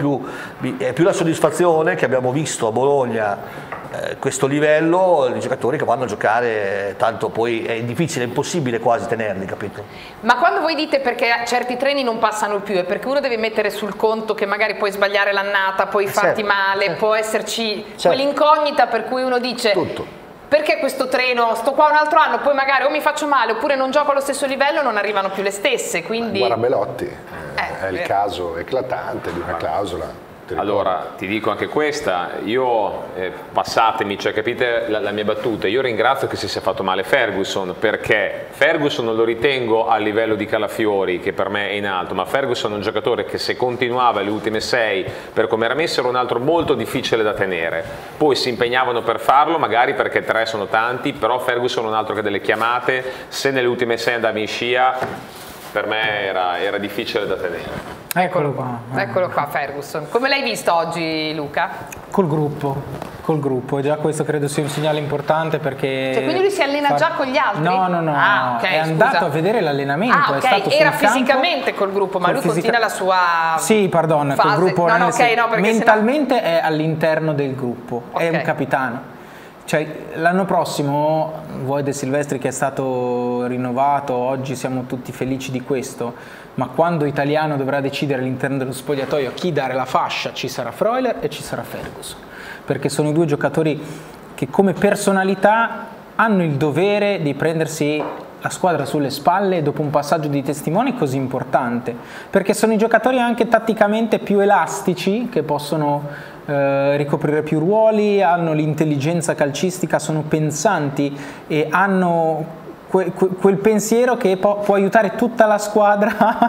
è più la soddisfazione che abbiamo visto a Bologna questo livello di giocatori che vanno a giocare, tanto poi è difficile, è impossibile quasi tenerli, capito? Ma quando voi dite perché certi treni non passano più, è perché uno deve mettere sul conto che magari puoi sbagliare l'annata, puoi farti male, può esserci quell'incognita per cui uno dice perché questo treno, sto qua un altro anno, poi magari o mi faccio male oppure non gioco allo stesso livello, non arrivano più le stesse, quindi... Guarda Belotti, è il caso eclatante di una clausola. Allora, ti dico anche questa, io, passatemi, cioè capite la mia battuta, io ringrazio che si sia fatto male Ferguson, perché Ferguson non lo ritengo a livello di Calafiori, che per me è in alto, ma Ferguson è un giocatore che se continuava le ultime 6, per come era messo, era un altro molto difficile da tenere, poi si impegnavano per farlo, magari perché 3 sono tanti, però Ferguson è un altro che delle chiamate, se nelle ultime 6 andavi in scia, per me era difficile da tenere. Eccolo qua. Eccolo qua Ferguson. Come l'hai visto oggi, Luca? Col gruppo, e già questo credo sia un segnale importante, perché... Cioè, quindi lui si allena già con gli altri? No, Okay, è andato a vedere l'allenamento. È stato era sul fisicamente col gruppo, ma lui continua la sua Sì, pardon, fase. Col gruppo mentalmente è all'interno del gruppo, è un capitano. Cioè, l'anno prossimo, voi De Silvestri che è stato rinnovato, oggi siamo tutti felici di questo, ma quando Italiano dovrà decidere all'interno dello spogliatoio a chi dare la fascia, ci sarà Freuler e ci sarà Ferguson, perché sono i 2 giocatori che come personalità hanno il dovere di prendersi la squadra sulle spalle dopo un passaggio di testimone così importante, perché sono i giocatori anche tatticamente più elastici, che possono ricoprire più ruoli, hanno l'intelligenza calcistica, sono pensanti e hanno quel pensiero che può aiutare tutta la squadra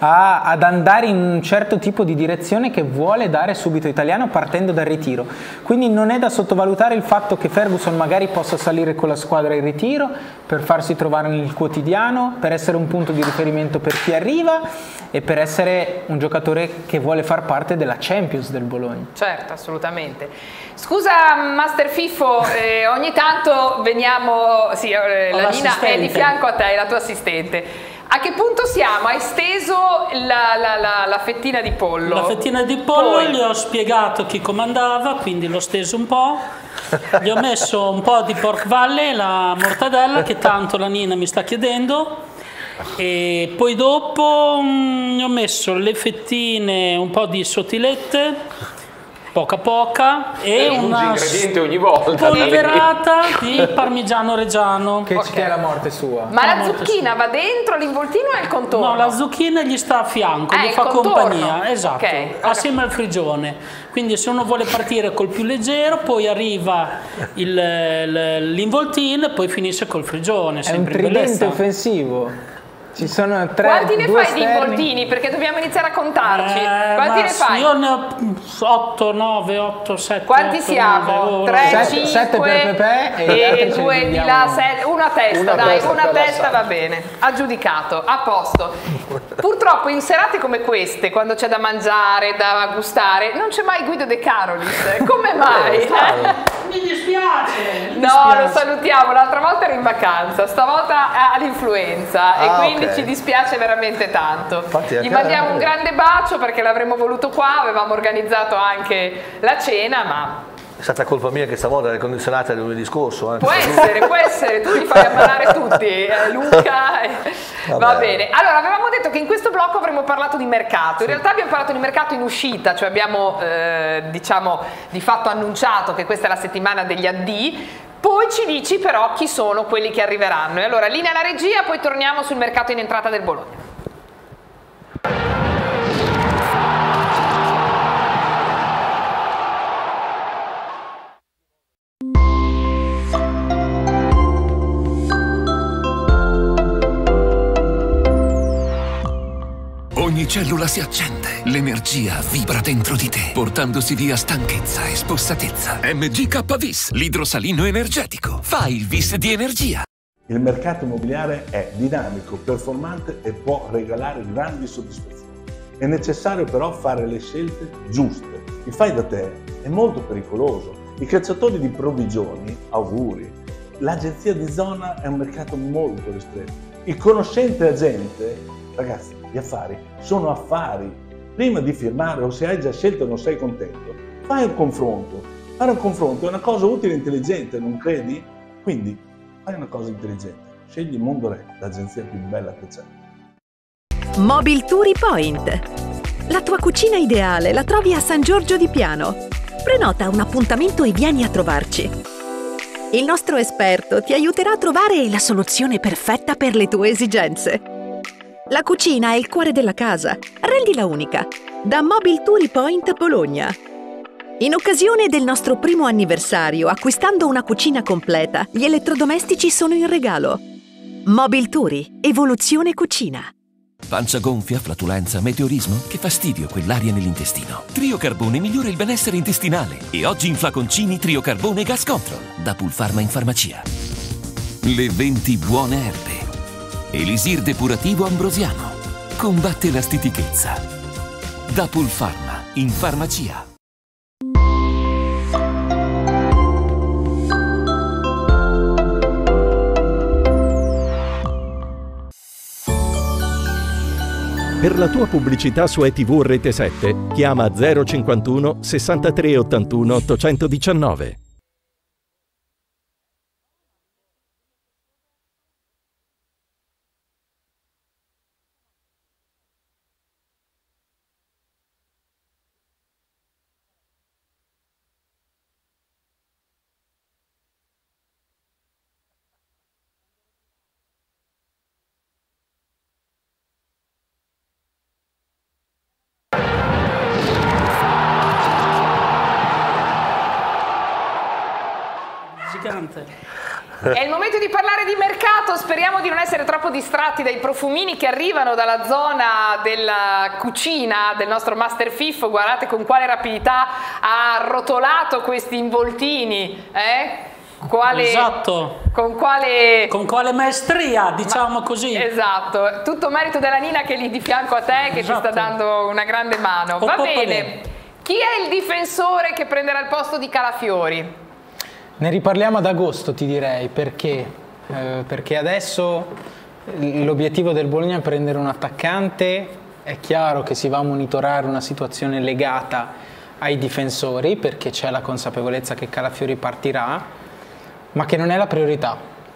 ad andare in un certo tipo di direzione che vuole dare subito Italiano partendo dal ritiro. Quindi non è da sottovalutare il fatto che Ferguson magari possa salire con la squadra in ritiro per farsi trovare nel quotidiano, per essere un punto di riferimento per chi arriva e per essere un giocatore che vuole far parte della Champions del Bologna. Certo, assolutamente. Scusa Master Fiffo, ogni tanto veniamo, sì, la Nina è di fianco a te, è la tua assistente. A che punto siamo? Hai steso la fettina di pollo? La fettina di pollo, gli ho spiegato chi comandava, quindi l'ho steso un po'. Gli ho messo un po' di pork valle, la mortadella, che tanto la Nina mi sta chiedendo. E poi dopo ho messo le fettine, un po' di sottilette, poca, e una ingrediente ogni volta polverata di parmigiano reggiano. Che è la morte sua. Ma la zucchina va dentro l'involtino o è il contorno? No, la zucchina gli sta a fianco, gli fa compagnia, esatto, assieme al frigione. Quindi se uno vuole partire col più leggero, poi arriva l'involtino e poi finisce col frigione. È un tridente offensivo. Ci sono Quanti ne fai di involtini? Perché dobbiamo iniziare a contarci. Quanti ne fai? Io ne ho 8, 9, 8, 7. Quanti 8, siamo? 9, 3, 7 5 per Pepe e 2 di là, 7. Una testa, una testa va bene. Aggiudicato, a posto. Purtroppo in serate come queste, quando c'è da mangiare, da gustare, non c'è mai Guido De Carolis. Come mai? Mi dispiace. No, lo salutiamo. L'altra volta era in vacanza, stavolta ha l'influenza e quindi ci dispiace veramente tanto. Gli mandiamo un grande bacio perché l'avremmo voluto qua, avevamo organizzato anche la cena, ma È stata colpa mia che stavolta l'hai condizionata lunedì scorso. Può essere, tu li fai ammalare tutti, Luca. Va bene. Allora, avevamo detto che in questo blocco avremmo parlato di mercato. In realtà abbiamo parlato di mercato in uscita, cioè abbiamo diciamo di fatto annunciato che questa è la settimana degli addii. Poi ci dici però chi sono quelli che arriveranno. E allora linea alla regia, poi torniamo sul mercato in entrata del Bologna. Ogni cellula si accende, l'energia vibra dentro di te, portandosi via stanchezza e spossatezza. MGK-Vis, l'idrosalino energetico. Fai il vis di energia. Il mercato immobiliare è dinamico, performante e può regalare grandi soddisfazioni. È necessario però fare le scelte giuste. Il fai da te è molto pericoloso. I cacciatori di provvigioni, auguri. L'agenzia di zona è un mercato molto ristretto. Il conoscente agente, ragazzi, gli affari sono affari. Prima di firmare o se hai già scelto e non sei contento, fai un confronto. Fare un confronto è una cosa utile e intelligente, non credi? Quindi fai una cosa intelligente. Scegli Mondore, l'agenzia più bella che c'è. Mobilturi Point. La tua cucina ideale la trovi a San Giorgio di Piano. Prenota un appuntamento e vieni a trovarci. Il nostro esperto ti aiuterà a trovare la soluzione perfetta per le tue esigenze. La cucina è il cuore della casa. Rendila unica. Da Mobilturi Point Bologna. In occasione del nostro primo anniversario, acquistando una cucina completa, gli elettrodomestici sono in regalo. Mobilturi, evoluzione cucina. Pancia gonfia, flatulenza, meteorismo? Che fastidio quell'aria nell'intestino. Triocarbone migliora il benessere intestinale. E oggi in flaconcini Triocarbone Gas Control. Da Pulpharma in farmacia. Le 20 buone erbe. Elisir depurativo ambrosiano. Combatte la stitichezza. Da Pulpharma in farmacia. Per la tua pubblicità su ETV Rete 7 chiama 051 63 81 819. È il momento di parlare di mercato, speriamo di non essere troppo distratti dai profumini che arrivano dalla zona della cucina del nostro Master Fiffo. Guardate con quale rapidità ha arrotolato questi involtini, Esatto. Con quale maestria, diciamo così. Esatto, tutto merito della Nina che è lì di fianco a te, che ti sta dando una grande mano. Va bene, chi è il difensore che prenderà il posto di Calafiori? Ne riparliamo ad agosto, ti direi, perché adesso l'obiettivo del Bologna è prendere un attaccante. È chiaro che si va a monitorare una situazione legata ai difensori, perché c'è la consapevolezza che Calafiori partirà, ma che non è la priorità.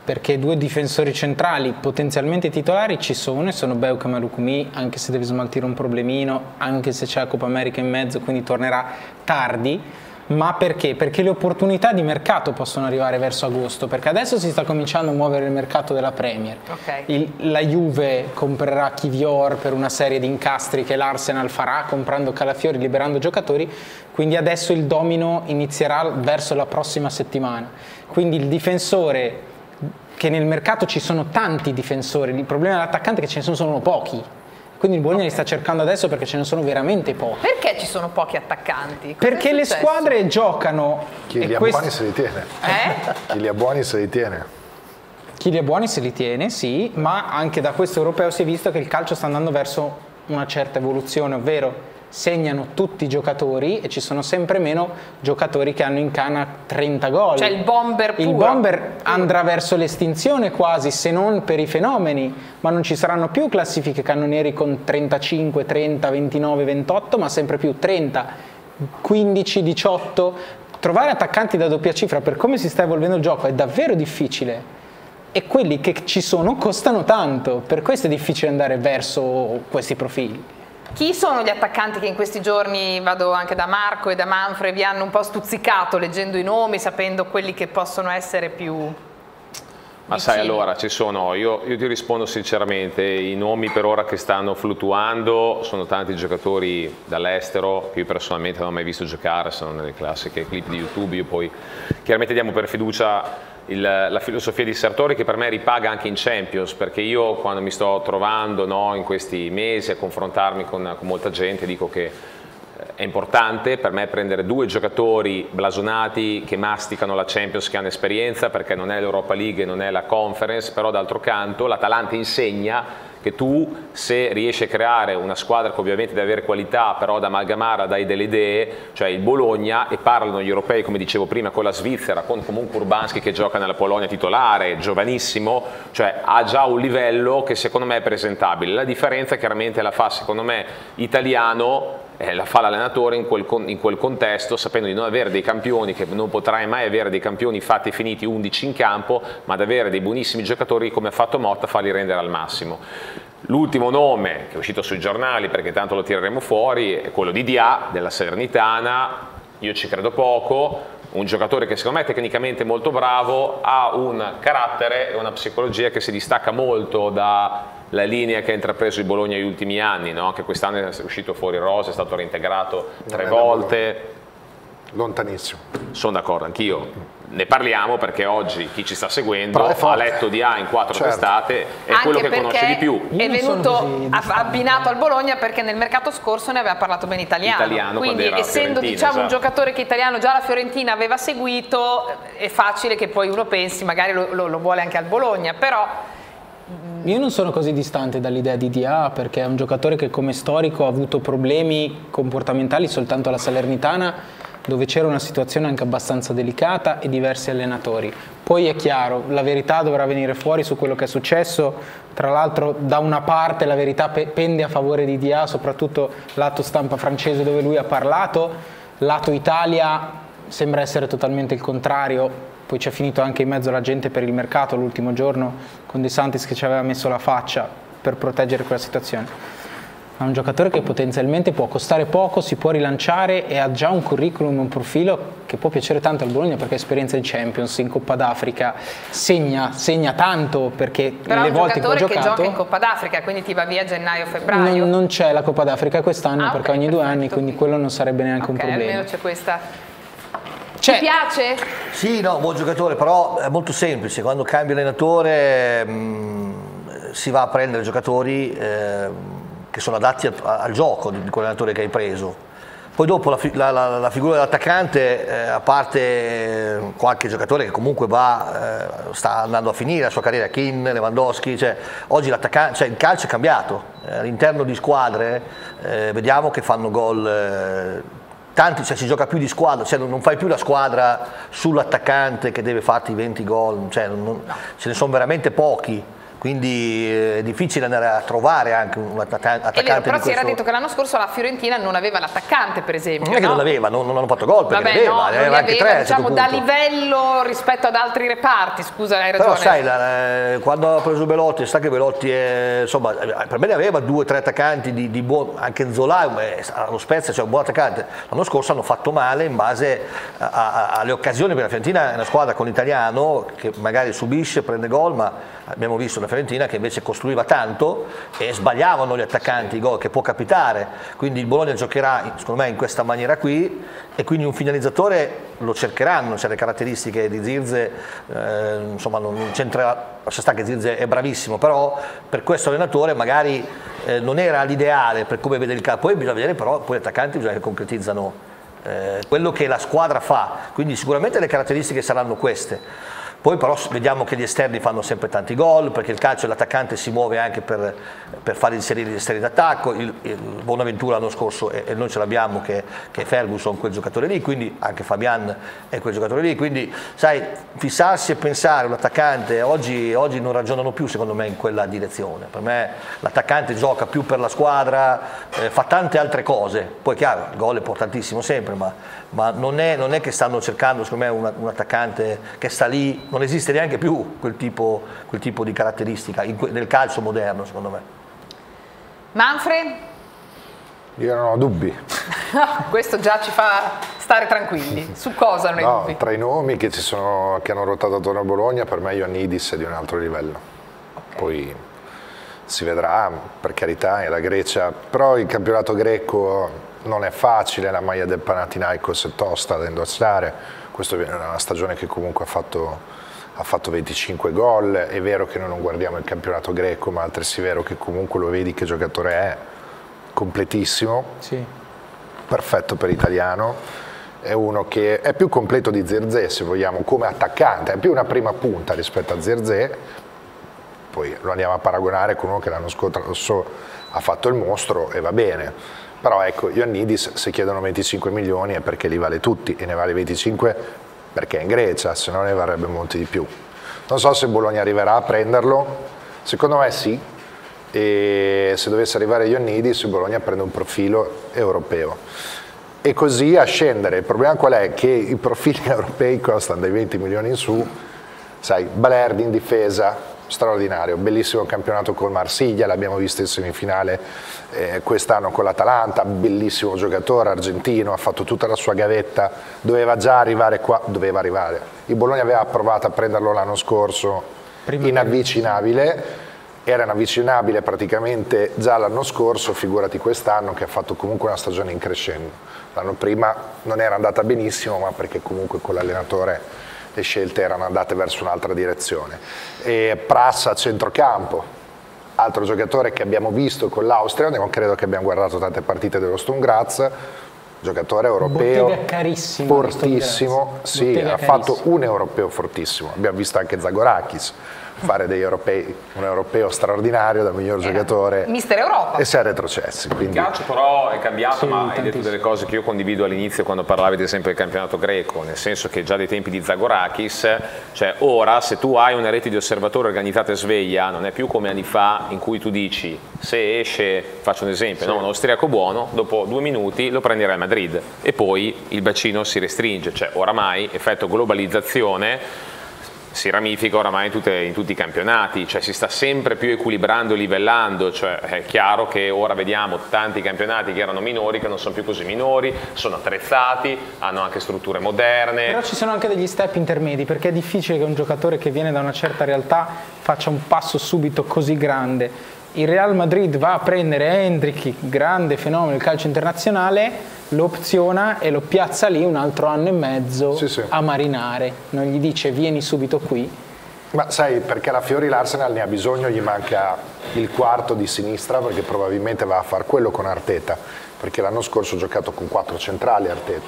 perché 2 difensori centrali potenzialmente titolari ci sono, e sono Beukam e Lukumi, anche se deve smaltire un problemino, anche se c'è la Coppa America in mezzo, quindi tornerà tardi. Ma perché? Perché le opportunità di mercato possono arrivare verso agosto, perché adesso si sta cominciando a muovere il mercato della Premier. La Juve comprerà Kivior per una serie di incastri che l'Arsenal farà comprando Calafiori, liberando giocatori, quindi adesso il domino inizierà verso la prossima settimana. Quindi il difensore, che nel mercato ci sono tanti difensori, il problema dell'attaccante è che ce ne sono solo pochi. Quindi il Bologna li sta cercando adesso perché ce ne sono veramente pochi. Perché ci sono pochi attaccanti? Perché le squadre giocano. Chi li ha buoni se li tiene. Chi li ha buoni se li tiene. Chi li ha buoni se li tiene, sì, ma anche da questo europeo si è visto che il calcio sta andando verso una certa evoluzione, ovvero segnano tutti i giocatori e ci sono sempre meno giocatori che hanno in canna 30 gol. Cioè il bomber puro. Il bomber andrà verso l'estinzione quasi, se non per i fenomeni, ma non ci saranno più classifiche cannonieri con 35, 30, 29, 28, ma sempre più 30, 15, 18. Trovare attaccanti da doppia cifra per come si sta evolvendo il gioco è davvero difficile, e quelli che ci sono costano tanto, per questo è difficile andare verso questi profili. Chi sono gli attaccanti che in questi giorni, vado anche da Marco e da Manfred, vi hanno un po' stuzzicato leggendo i nomi, sapendo quelli che possono essere più Ma sai, allora ci sono, io ti rispondo sinceramente, i nomi per ora che stanno fluttuando sono tanti giocatori dall'estero che io personalmente non ho mai visto giocare, sono nelle classiche clip di YouTube. Io poi chiaramente diamo per fiducia la filosofia di Sartori, che per me ripaga anche in Champions, perché io quando mi sto trovando in questi mesi a confrontarmi con molta gente dico che è importante per me prendere 2 giocatori blasonati che masticano la Champions, che hanno esperienza, perché non è l'Europa League, non è la Conference, però d'altro canto l'Atalanta insegna che tu, se riesci a creare una squadra che ovviamente deve avere qualità, però da amalgamare dai delle idee, cioè il Bologna, e parlano gli europei come dicevo prima con la Svizzera, con comunque Urbanski che gioca nella Polonia titolare, giovanissimo, cioè ha già un livello che secondo me è presentabile. La differenza chiaramente la fa secondo me italiano, la fa l'allenatore in quel contesto, sapendo di non avere dei campioni, che non potrai mai avere dei campioni fatti e finiti 11 in campo, ma ad avere dei buonissimi giocatori come ha fatto Motta, farli rendere al massimo. L'ultimo nome che è uscito sui giornali, perché tanto lo tireremo fuori, è quello di Dia della Salernitana. Io ci credo poco, un giocatore che secondo me è tecnicamente molto bravo, ha un carattere e una psicologia che si distacca molto dalla linea che ha intrapreso il Bologna negli ultimi anni, no? Che quest'anno è uscito fuori rosa, è stato reintegrato 3 volte. Lontanissimo. Sono d'accordo, anch'io. Ne parliamo perché oggi chi ci sta seguendo ha letto di A in 4 testate, è quello che conosce di più. È venuto abbinato al Bologna perché nel mercato scorso ne aveva parlato bene italiano. Quindi essendo un giocatore che italiano già la Fiorentina aveva seguito, è facile che poi uno pensi magari lo vuole anche al Bologna, però io non sono così distante dall'idea di Dia, perché è un giocatore che come storico ha avuto problemi comportamentali soltanto alla Salernitana, dove c'era una situazione anche abbastanza delicata e diversi allenatori. Poi è chiaro, la verità dovrà venire fuori su quello che è successo. Tra l'altro da una parte la verità pende a favore di Dia, soprattutto lato stampa francese dove lui ha parlato, lato Italia sembra essere totalmente il contrario. Poi c'è finito anche in mezzo la gente per il mercato l'ultimo giorno con De Santis che ci aveva messo la faccia per proteggere quella situazione. È un giocatore che potenzialmente può costare poco, si può rilanciare e ha già un curriculum, un profilo che può piacere tanto al Bologna, perché ha esperienza in Champions, in Coppa d'Africa, segna tanto, perché però le volte che ha giocato... Però è un giocatore che gioca in Coppa d'Africa, quindi ti va via gennaio-febbraio. Non c'è la Coppa d'Africa quest'anno, perché ogni 2 anni, quindi quello non sarebbe neanche un problema. Almeno c'è questa... Ti piace? Sì, no, buon giocatore, però è molto semplice, quando cambia allenatore si va a prendere giocatori che sono adatti al gioco di quell'allenatore che hai preso. Poi dopo la figura dell'attaccante, a parte qualche giocatore che comunque sta andando a finire la sua carriera, Kean, Lewandowski, oggi l'attaccante, il calcio è cambiato, all'interno di squadre vediamo che fanno gol tanti, si gioca più di squadra, non fai più la squadra sull'attaccante che deve farti 20 gol, ce ne sono veramente pochi. quindi è difficile andare a trovare anche un attaccante. È vero, però di si era questo... detto che l'anno scorso la Fiorentina non aveva l'attaccante, per esempio. Non è che non l'aveva, non hanno fatto gol perché vabbè, l'aveva, no, ne aveva anche tre, diciamo da livello rispetto ad altri reparti, scusa, hai ragione. Però sai, quando ha preso Belotti, sa che Belotti insomma, per me ne aveva 2 o 3 attaccanti di buon, anche Nzola, allo Spezia c'è un buon attaccante. L'anno scorso hanno fatto male in base alle occasioni, perché la Fiorentina è una squadra con l'italiano che magari subisce, prende gol, ma abbiamo visto una Fiorentina che invece costruiva tanto e sbagliavano gli attaccanti i gol, che può capitare. Quindi il Bologna giocherà secondo me in questa maniera qui, e quindi un finalizzatore lo cercheranno, cioè le caratteristiche di Zirze, insomma non c'entra, lascia stare che Zirze è bravissimo, però per questo allenatore magari non era l'ideale per come vede il campo. Poi bisogna vedere però, poi gli attaccanti bisogna che concretizzano quello che la squadra fa, quindi sicuramente le caratteristiche saranno queste. Poi però vediamo che gli esterni fanno sempre tanti gol, perché il calcio l'attaccante si muove anche per fare inserire gli esterni d'attacco. Il Bonaventura l'anno scorso, e noi ce l'abbiamo, che è Ferguson, quel giocatore lì, quindi anche Fabian è quel giocatore lì, quindi sai, fissarsi e pensare un attaccante, oggi non ragionano più secondo me in quella direzione. Per me l'attaccante gioca più per la squadra, fa tante altre cose, poi chiaro il gol è importantissimo sempre, ma non è che stanno cercando secondo me un attaccante che sta lì. Non esiste neanche più quel tipo di caratteristica nel calcio moderno, secondo me. Manfred? Io non ho dubbi. Questo già ci fa stare tranquilli. Su cosa non hai dubbi? Tra i nomi che hanno ruotato attorno a Bologna, per me Ioannidis è di un altro livello. Okay. Poi si vedrà, per carità, è la Grecia, però il campionato greco non è facile, la maglia del Panathinaikos è tosta da indossare. Questa è una stagione che comunque ha fatto 25 gol. È vero che noi non guardiamo il campionato greco, ma è altresì vero che comunque lo vedi che giocatore è, completissimo, sì. Perfetto per italiano, è uno che è più completo di Zirze se vogliamo come attaccante, è più una prima punta rispetto a Zirze, poi lo andiamo a paragonare con uno che l'anno scorso ha fatto il mostro e va bene. Però ecco, Ioannidis, se chiedono 25 milioni è perché li vale tutti, e ne vale 25 perché è in Grecia, se no ne varrebbe molti di più. Non so se Bologna arriverà a prenderlo, secondo me sì, e se dovesse arrivare Ioannidis, Bologna prende un profilo europeo. E così a scendere. Il problema qual è? Che i profili europei costano dai 20 milioni in su, sai, Balerdi in difesa, straordinario, bellissimo campionato col Marsiglia, l'abbiamo visto in semifinale quest'anno con l'Atalanta, bellissimo giocatore argentino, ha fatto tutta la sua gavetta, doveva già arrivare qua, il Bologna aveva provato a prenderlo l'anno scorso, inavvicinabile, era inavvicinabile praticamente già l'anno scorso, figurati quest'anno che ha fatto comunque una stagione in crescendo. L'anno prima non era andata benissimo, ma perché comunque con l'allenatore le scelte erano andate verso un'altra direzione. E Prassa a centrocampo, altro giocatore che abbiamo visto con l'Austria, non credo che abbiamo guardato tante partite dello Sturm Graz, giocatore europeo fortissimo, sì, ha fatto un europeo fortissimo, abbiamo visto anche Zagorakis fare degli europei, un europeo straordinario da miglior giocatore, Mister Europa, e si è retrocessi. Quindi... Il calcio però è cambiato, sì, ma hai detto delle cose che io condivido all'inizio quando parlavi ad esempio del campionato greco, nel senso che già dai tempi di Zagorakis, cioè ora se tu hai una rete di osservatori organizzata e sveglia, non è più come anni fa in cui tu dici se esce, faccio un esempio, no, un austriaco buono, dopo 2 minuti lo prendi Real Madrid e poi il bacino si restringe, cioè oramai effetto globalizzazione si ramifica oramai in tutti i campionati, cioè si sta sempre più equilibrando e livellando, cioè è chiaro che ora vediamo tanti campionati che erano minori che non sono più così minori, sono attrezzati, hanno anche strutture moderne. Però ci sono anche degli step intermedi, perché è difficile che un giocatore che viene da una certa realtà faccia un passo subito così grande. Il Real Madrid va a prendere Hendrick, grande fenomeno del calcio internazionale, lo opziona e lo piazza lì un altro anno e mezzo a marinare, non gli dice vieni subito qui. Ma sai, perché la Fiori l'Arsenal ne ha bisogno, gli manca il quarto di sinistra, perché probabilmente va a fare quello con Arteta, perché l'anno scorso ha giocato con 4 centrali Arteta.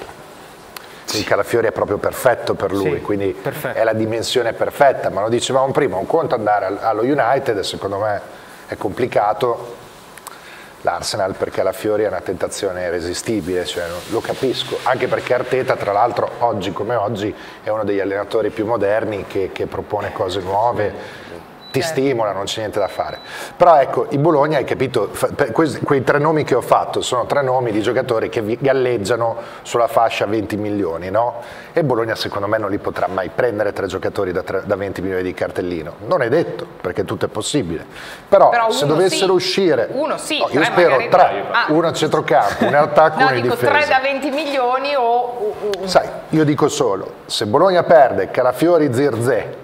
Il Calafiori è proprio perfetto per lui, quindi è la dimensione perfetta, ma lo dicevamo prima, un conto andare allo United, secondo me è complicato, l'Arsenal perché la Fiori è una tentazione irresistibile, cioè, lo capisco, anche perché Arteta tra l'altro oggi come oggi è uno degli allenatori più moderni che propone cose nuove, ti stimola, non c'è niente da fare. Però ecco, il Bologna, hai capito, quei 3 nomi che ho fatto sono 3 nomi di giocatori che galleggiano sulla fascia 20 milioni, no? E Bologna secondo me non li potrà mai prendere 3 giocatori da 20 milioni di cartellino. Non è detto, perché tutto è possibile. Però se dovessero uscire... Uno sì, io spero 3, uno a centrocampo, uno in attacco, uno in difesa. 3 da 20 milioni o... Sai, io dico solo, se Bologna perde Calafiori, Zirkzee,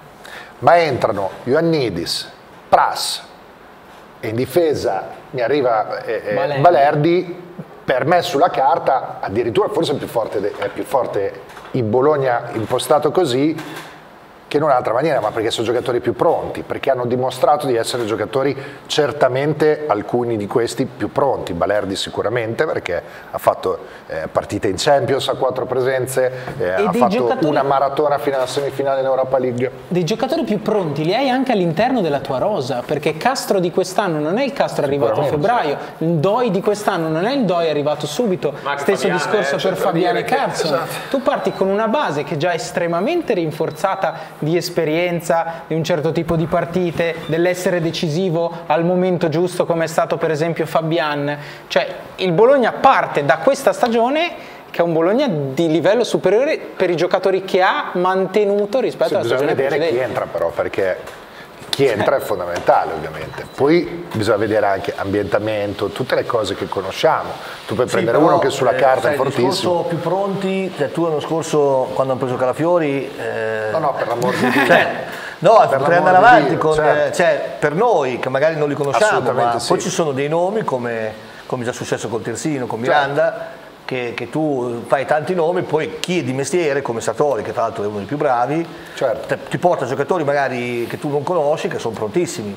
ma entrano Ioannidis, Pras e in difesa mi arriva Balerdi, per me sulla carta addirittura forse è più forte il Bologna impostato così che in un'altra maniera, ma perché sono giocatori più pronti, perché hanno dimostrato di essere giocatori certamente, alcuni di questi più pronti. Balerdi sicuramente, perché ha fatto partite in Champions, ha 4 presenze, ha fatto una maratona fino alla semifinale in Europa League. Dei giocatori più pronti li hai anche all'interno della tua rosa, perché Castro di quest'anno non è il Castro arrivato a febbraio, il Doi di quest'anno non è il Doi arrivato subito, stesso discorso per Fabiano e Carson. Esatto. Tu parti con una base che già è estremamente rinforzata di esperienza, di un certo tipo di partite, dell'essere decisivo al momento giusto, come è stato per esempio Fabian. Cioè il Bologna parte da questa stagione che è un Bologna di livello superiore per i giocatori che ha mantenuto rispetto alla stagione precedente. Bisogna vedere chi entra però, perché chi entra è fondamentale ovviamente. Poi bisogna vedere anche ambientamento, tutte le cose che conosciamo. Tu puoi prendere uno che sulla carta è fortissimo. Il discorso più pronti, tu l'anno scorso quando hanno preso Calafiori... No, per l'amor di Dio. No, potrei andare avanti con, per noi che magari non li conosciamo, ma sì. Poi ci sono dei nomi come già successo col Terzino, con Miranda, che tu fai tanti nomi, poi chi è di mestiere come Sartori, che tra l'altro è uno dei più bravi, ti porta giocatori magari che tu non conosci, che sono prontissimi.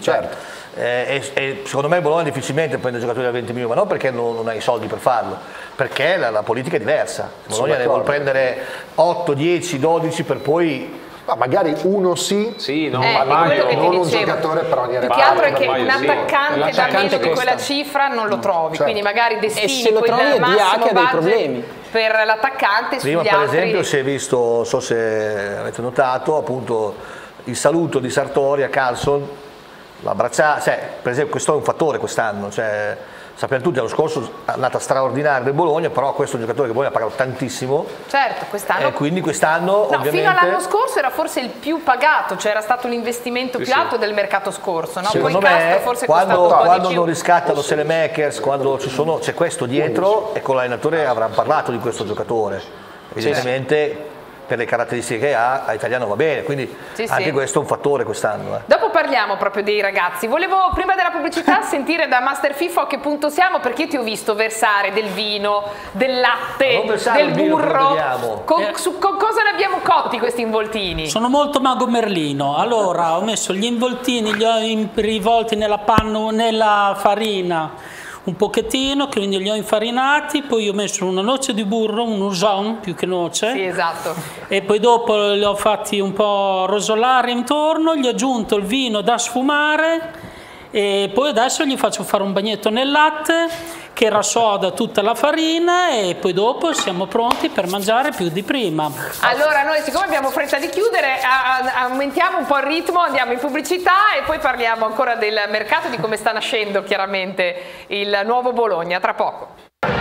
E secondo me Bologna difficilmente prende giocatori da 20 milioni, ma non perché non hai i soldi per farlo, perché la politica è diversa. Bologna ne vuole prendere 8, 10, 12 per poi... Ma magari uno non un giocatore per ogni reparto. Più che altro è che un attaccante da meno di quella cifra non lo trovi, quindi magari destini quel massimo budget per l'attaccante sugli altri. Prima per esempio si è visto, non so se avete notato, appunto il saluto di Sartori a Carlson, l'abbracciata, per esempio questo è un fattore quest'anno, sappiamo tutti, l'anno scorso è andata straordinaria del Bologna, però questo è un giocatore che Bologna ha pagato tantissimo. Certo, quest'anno. Quindi quest'anno ovviamente... Fino all'anno scorso era forse il più pagato, cioè era stato l'investimento più alto del mercato scorso. No? Secondo me, forse quando non riscattano Selemakers, quando c'è questo dietro, e con l'allenatore avranno parlato di questo giocatore. Evidentemente... per le caratteristiche che ha, a italiano va bene, quindi anche questo è un fattore quest'anno. Dopo parliamo proprio dei ragazzi. Volevo prima della pubblicità sentire da Master Fifo a che punto siamo, perché io ti ho visto versare del vino, del latte, del burro. Con cosa ne abbiamo cotti questi involtini? Sono molto mago Merlino. Allora ho messo gli involtini, li ho rivolti nella farina un pochettino, quindi li ho infarinati, poi ho messo una noce di burro, un uson più che noce. Sì, esatto. E poi dopo li ho fatti un po' rosolare intorno, gli ho aggiunto il vino da sfumare e poi adesso gli faccio fare un bagnetto nel latte che rassoda tutta la farina e poi dopo siamo pronti per mangiare più di prima. Allora noi, siccome abbiamo fretta di chiudere, aumentiamo un po' il ritmo, andiamo in pubblicità e poi parliamo ancora del mercato, di come sta nascendo chiaramente il nuovo Bologna, tra poco.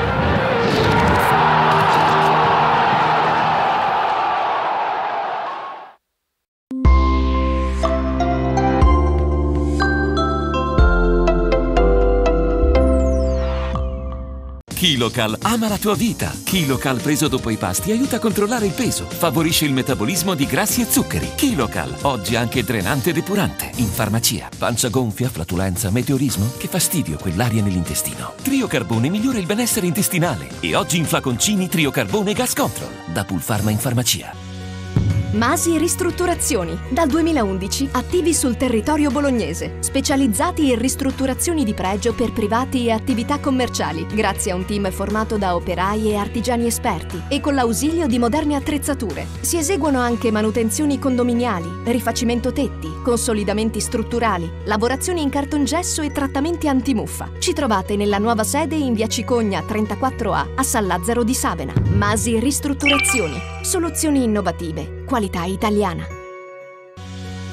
KiloCal ama la tua vita. KiloCal preso dopo i pasti aiuta a controllare il peso, favorisce il metabolismo di grassi e zuccheri. KiloCal, oggi anche drenante e depurante. In farmacia. Pancia gonfia, flatulenza, meteorismo? Che fastidio quell'aria nell'intestino. Triocarbone migliora il benessere intestinale. E oggi in flaconcini Triocarbone Gas Control. Da Pulpharma in farmacia. Masi Ristrutturazioni, dal 2011 attivi sul territorio bolognese, specializzati in ristrutturazioni di pregio per privati e attività commerciali, grazie a un team formato da operai e artigiani esperti e con l'ausilio di moderne attrezzature. Si eseguono anche manutenzioni condominiali, rifacimento tetti, consolidamenti strutturali, lavorazioni in cartongesso e trattamenti antimuffa. Ci trovate nella nuova sede in via Cicogna 34A a San Lazzaro di Savena. Masi Ristrutturazioni, soluzioni innovative, qualità italiana.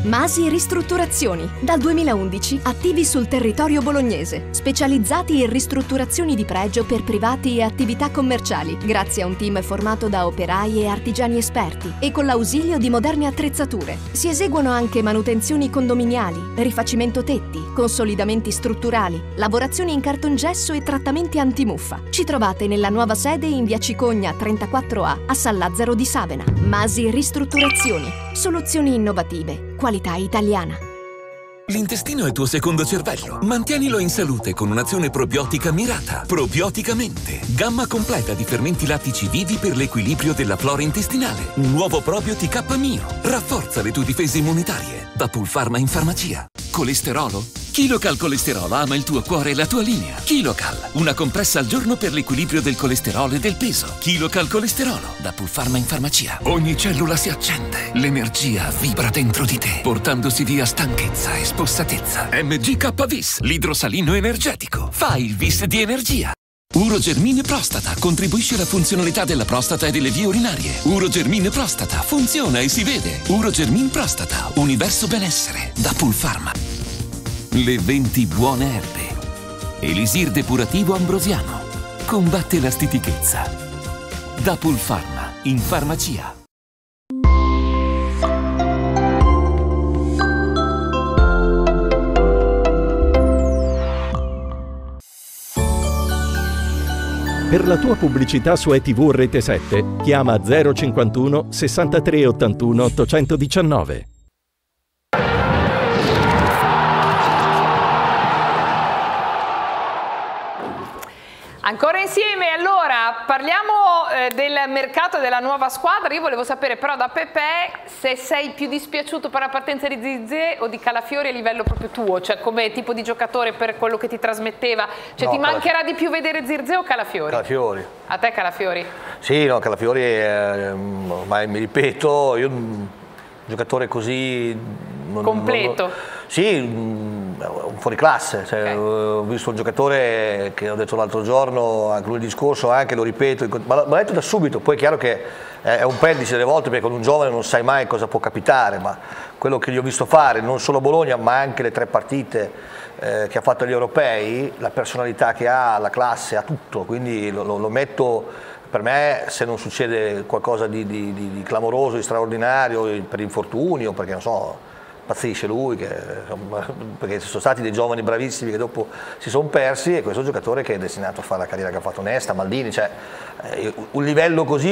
Masi Ristrutturazioni. Dal 2011 attivi sul territorio bolognese, specializzati in ristrutturazioni di pregio per privati e attività commerciali, grazie a un team formato da operai e artigiani esperti e con l'ausilio di moderne attrezzature. Si eseguono anche manutenzioni condominiali, rifacimento tetti, consolidamenti strutturali, lavorazioni in cartongesso e trattamenti antimuffa. Ci trovate nella nuova sede in via Cicogna 34A a San Lazzaro di Savena. Masi Ristrutturazioni. Soluzioni innovative. Qualità italiana. L'intestino è il tuo secondo cervello. Mantienilo in salute con un'azione probiotica mirata. Probioticamente. Gamma completa di fermenti lattici vivi per l'equilibrio della flora intestinale. Un nuovo Probiotic K-Mio. Rafforza le tue difese immunitarie. Da Pulpharma in farmacia. Colesterolo? Kilocal Colesterolo ama il tuo cuore e la tua linea. Kilocal, una compressa al giorno per l'equilibrio del colesterolo e del peso. Kilocal Colesterolo, da Pulpharma in farmacia. Ogni cellula si accende, l'energia vibra dentro di te, portandosi via stanchezza e spossatezza. MGK-Vis, l'idrosalino energetico. Fai il vis di energia. Urogermine Prostata contribuisce alla funzionalità della prostata e delle vie urinarie. Urogermine Prostata funziona e si vede. Urogermine Prostata, universo benessere, da Pulpharma. Le 20 buone erbe. Elisir depurativo ambrosiano. Combatte la stitichezza. Da Pulpharma, in farmacia. Per la tua pubblicità su ETV Rete 7, chiama 051 63 81 819. Ancora insieme, allora parliamo del mercato della nuova squadra. Io volevo sapere però da Pepe se sei più dispiaciuto per la partenza di Zirkzee o di Calafiori a livello proprio tuo, cioè come tipo di giocatore per quello che ti trasmetteva, cioè no, ti mancherà di più vedere Zirkzee o Calafiori? Calafiori. A te Calafiori? Sì, no, Calafiori ormai mi ripeto, io un giocatore così... completo. Sì, un fuoriclasse, cioè, okay. Ho visto un giocatore che ho detto l'altro giorno, anche lunedì scorso, anche lo ripeto, ma l'ho detto da subito, poi è chiaro che è un pendice delle volte perché con un giovane non sai mai cosa può capitare, ma quello che gli ho visto fare, non solo a Bologna ma anche le 3 partite che ha fatto agli europei, la personalità che ha, la classe, ha tutto, quindi lo metto... Per me, se non succede qualcosa di clamoroso, di straordinario, per infortunio, perché non so, pazzisce lui, perché ci sono stati dei giovani bravissimi che dopo si sono persi, e questo giocatore che è destinato a fare la carriera che ha fatto Nesta, Maldini, cioè un livello così,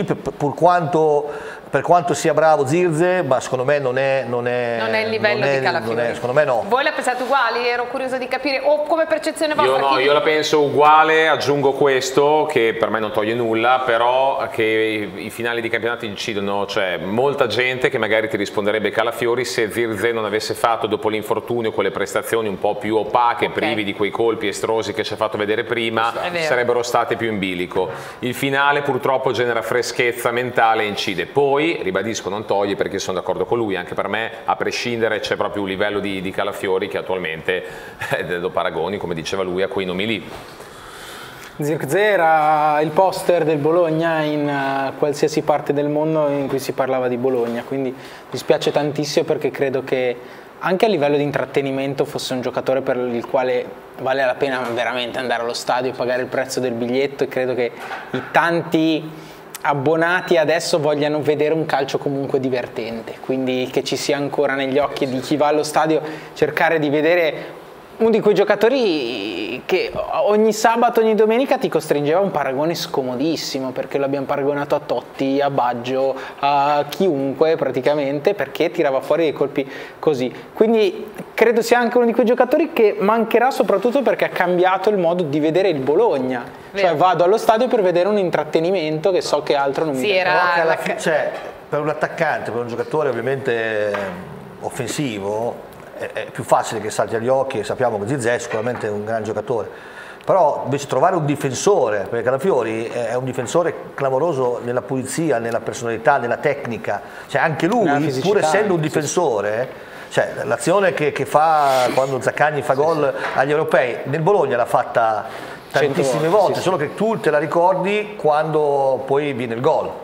per quanto sia bravo Zirkzee, ma secondo me non è il livello di Calafiori. Secondo me no. Voi la pensate uguali? Ero curiosa di capire, o come percezione vostra? Io no, io la penso uguale, aggiungo questo, che per me non toglie nulla, però che i finali di campionato incidono, cioè molta gente che magari ti risponderebbe Calafiori se Zirkzee non avesse fatto dopo l'infortunio quelle prestazioni un po' più opache, privi di quei colpi estrosi che ci ha fatto vedere prima, sarebbero state più in bilico. Il finale purtroppo genera freschezza mentale e incide. Poi, ribadisco, non toglie, perché sono d'accordo con lui, anche per me, a prescindere, c'è proprio un livello di Calafiori che attualmente lo paragoni, come diceva lui, a quei nomi lì. Zirkzee era il poster del Bologna in qualsiasi parte del mondo in cui si parlava di Bologna, quindi mi spiace tantissimo perché credo che anche a livello di intrattenimento fosse un giocatore per il quale vale la pena veramente andare allo stadio e pagare il prezzo del biglietto, e credo che i tanti abbonati adesso vogliano vedere un calcio comunque divertente, quindi che ci sia ancora negli occhi di chi va allo stadio cercare di vedere uno di quei giocatori che ogni sabato, ogni domenica ti costringeva a un paragone scomodissimo, perché lo abbiamo paragonato a Totti, a Baggio, a chiunque praticamente, perché tirava fuori dei colpi così. Quindi credo sia anche uno di quei giocatori che mancherà soprattutto perché ha cambiato il modo di vedere il Bologna. Cioè vado allo stadio per vedere un intrattenimento che so che altro non mi piace. Cioè, per un attaccante, per un giocatore ovviamente offensivo, è più facile che salti agli occhi, e sappiamo che Zirkzee è sicuramente un gran giocatore, però invece trovare un difensore, perché Calafiori è un difensore clamoroso nella pulizia, nella personalità, nella tecnica, cioè anche lui, pur essendo un difensore, cioè l'azione che fa quando Zaccagni fa gol agli europei, nel Bologna l'ha fatta tantissime volte, solo che tu te la ricordi quando poi viene il gol.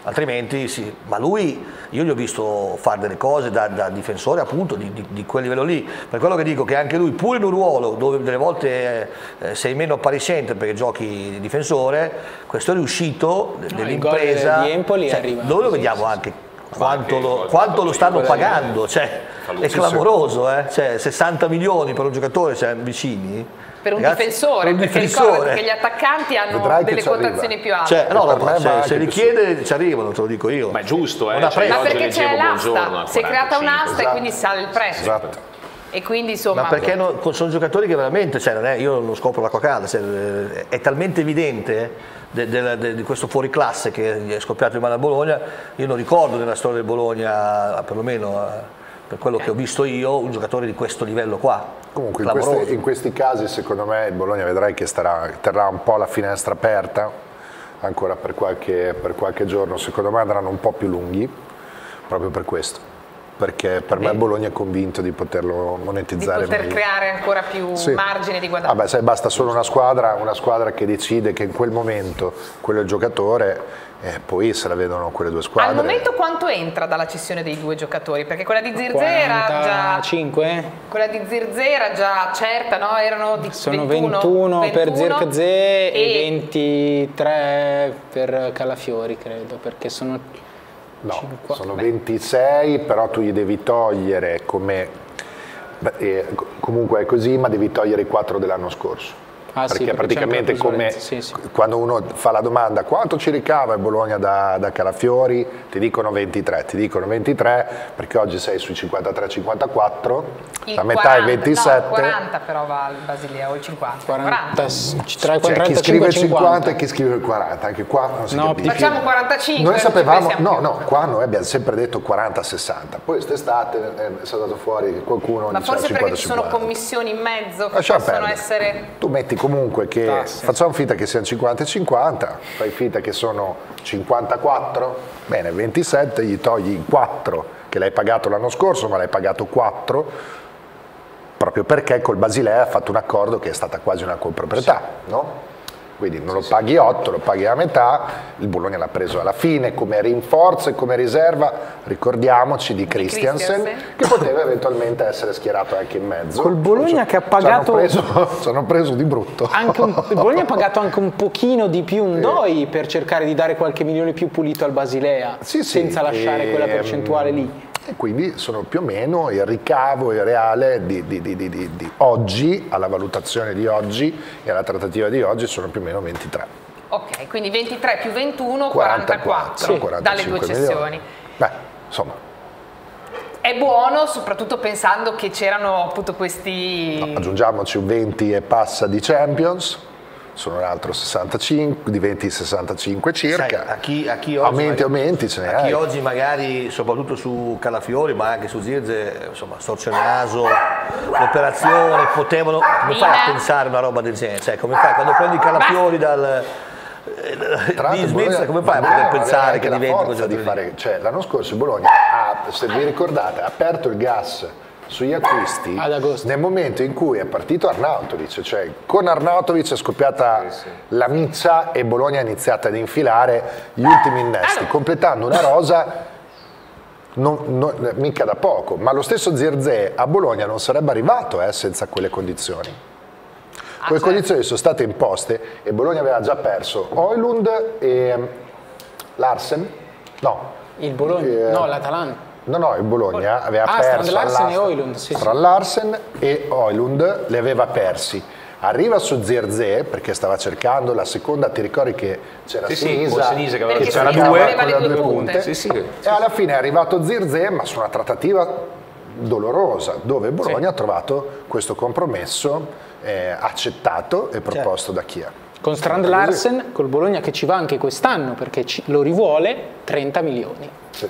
altrimenti sì. Ma lui, io gli ho visto fare delle cose da difensore appunto di quel livello lì, per quello che dico che anche lui, pur in un ruolo dove delle volte sei meno appariscente perché giochi difensore, questo è riuscito nell'impresa, noi lo vediamo anche quanto lo stanno pagando, cioè, è clamoroso, cioè, 60 milioni per un giocatore, cioè, vicini. Per un difensore, perché ricordo che gli attaccanti hanno delle quotazioni più alte. Cioè, se li chiede ci arrivano, te lo dico io. Ma è giusto, ma perché c'è l'asta, si è creata un'asta e quindi sale il prezzo. Esatto. E quindi insomma... Ma perché sono giocatori che veramente, cioè, io non scopro l'acqua calda, cioè, è talmente evidente di questo fuoriclasse che è scoppiato in mano a Bologna. Io non ricordo nella storia del Bologna, perlomeno per quello che ho visto io, un giocatore di questo livello qua. Comunque in questi casi secondo me il Bologna vedrai che terrà un po' la finestra aperta ancora per qualche giorno, secondo me andranno un po' più lunghi proprio per questo. Perché per me Bologna è convinto di poterlo monetizzare meglio. Di poter creare ancora più margine di guadagno. Vabbè, sai, basta solo una squadra che decide che in quel momento quello è il giocatore, poi se la vedono quelle due squadre. Al momento quanto entra dalla cessione dei due giocatori? Perché quella di Zirze era già... 45? Quella di Zirze era già certa, no? Erano sono 21 per Zirze e 23 per Calafiori, credo, perché sono... No, sono 26, però tu gli devi togliere comunque è così, ma devi togliere i 4 dell'anno scorso. Perché praticamente come quando uno fa la domanda quanto ci ricava il Bologna da Calafiori, ti dicono 23, perché oggi sei sui 53-54, la metà è 27. No, 40 però va al Basilea, o il 50. 40. C'è chi scrive il 50 e chi scrive il 40, anche qua non si capisce. Facciamo 45. Noi sapevamo, qua noi abbiamo sempre detto 40-60, poi quest'estate è stato fuori che qualcuno ma diceva 50-50. Ma forse perché ci sono commissioni in mezzo che possono essere... Tu metti comunque che facciamo finta che siano 50 e 50, fai finta che sono 54, bene, 27, gli togli i 4 che l'hai pagato l'anno scorso, ma l'hai pagato 4 proprio perché col Basilea ha fatto un accordo che è stata quasi una comproprietà, no? Quindi non lo paghi 8, lo paghi a metà, il Bologna l'ha preso alla fine come rinforzo e come riserva, ricordiamoci di Christiansen, che poteva eventualmente essere schierato anche in mezzo. Col Bologna che ha pagato... Ci hanno preso di brutto. Il Bologna ha pagato anche un pochino di più un Doi per cercare di dare qualche milione più pulito al Basilea, senza lasciare quella percentuale lì. E quindi sono più o meno il ricavo reale di oggi, alla valutazione di oggi e alla trattativa di oggi sono più o meno 23. Ok, quindi 23 più 21, 44 dalle due cessioni. Beh, insomma. È buono, soprattutto pensando che c'erano appunto questi... No, aggiungiamoci un 20 e passa di Champions. Sono un altro 65, diventi 65 circa. Sai, a chi oggi aumenti ce ne hai. Chi oggi magari, soprattutto su Calafiori, ma anche su Zirze, insomma, storce il naso, l'operazione, potevano... Come fai a pensare una roba del genere? Cioè, come fai? Quando prendi Calafiori di Svizzera, come fai a poter pensare che diventi così? Cioè, l'anno scorso il Bologna se vi ricordate, ha aperto il gas sugli acquisti nel momento in cui è partito Arnautovic, cioè con Arnautovic è scoppiata la miccia e Bologna ha iniziato ad infilare gli ultimi innesti, completando una rosa mica da poco, ma lo stesso Zirze a Bologna non sarebbe arrivato senza quelle condizioni. Quelle condizioni sono state imposte e Bologna aveva già perso Højlund e Larsen, il Bologna, l'Atalanta. No, il Bologna aveva perso Strand Larsen e Højlund li aveva persi. Arriva su Zirze perché stava cercando la seconda, ti ricordi che c'era Sinisa che c'era due punte. E alla fine è arrivato Zirze, ma su una trattativa dolorosa dove Bologna ha trovato questo compromesso accettato e proposto da Chia. Con Strand Larsen, col Bologna che ci va anche quest'anno perché lo rivuole, 30 milioni.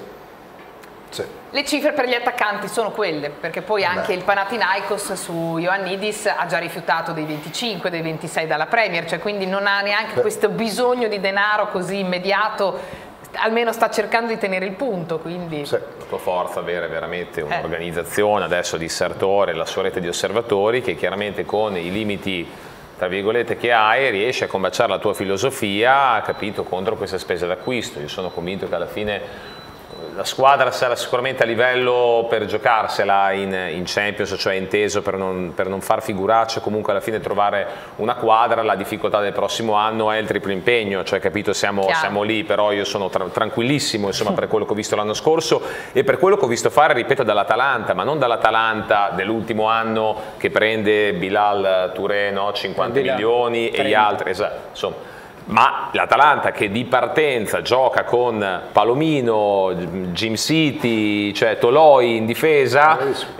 Le cifre per gli attaccanti sono quelle, perché poi anche il Panathinaikos su Ioannidis ha già rifiutato dei 25, dei 26 dalla Premier, cioè quindi non ha neanche questo bisogno di denaro così immediato, almeno sta cercando di tenere il punto. Quindi la tua forza avere veramente un'organizzazione adesso di Sartori, la sua rete di osservatori che chiaramente con i limiti tra virgolette, che hai, riesci a combaciare la tua filosofia, capito, contro questa spesa d'acquisto. Io sono convinto che alla fine la squadra sarà sicuramente a livello per giocarsela in Champions, cioè inteso per non far figuracce, comunque alla fine trovare una quadra. La difficoltà del prossimo anno è il triplo impegno, cioè capito, siamo lì, però io sono tranquillissimo, insomma, per quello che ho visto l'anno scorso e per quello che ho visto fare, ripeto, dall'Atalanta, ma non dall'Atalanta dell'ultimo anno che prende Bilal Touré, no? 50 milioni 30. E gli altri, insomma. Ma l'Atalanta che di partenza gioca con Palomino, Jim City, cioè Toloi in difesa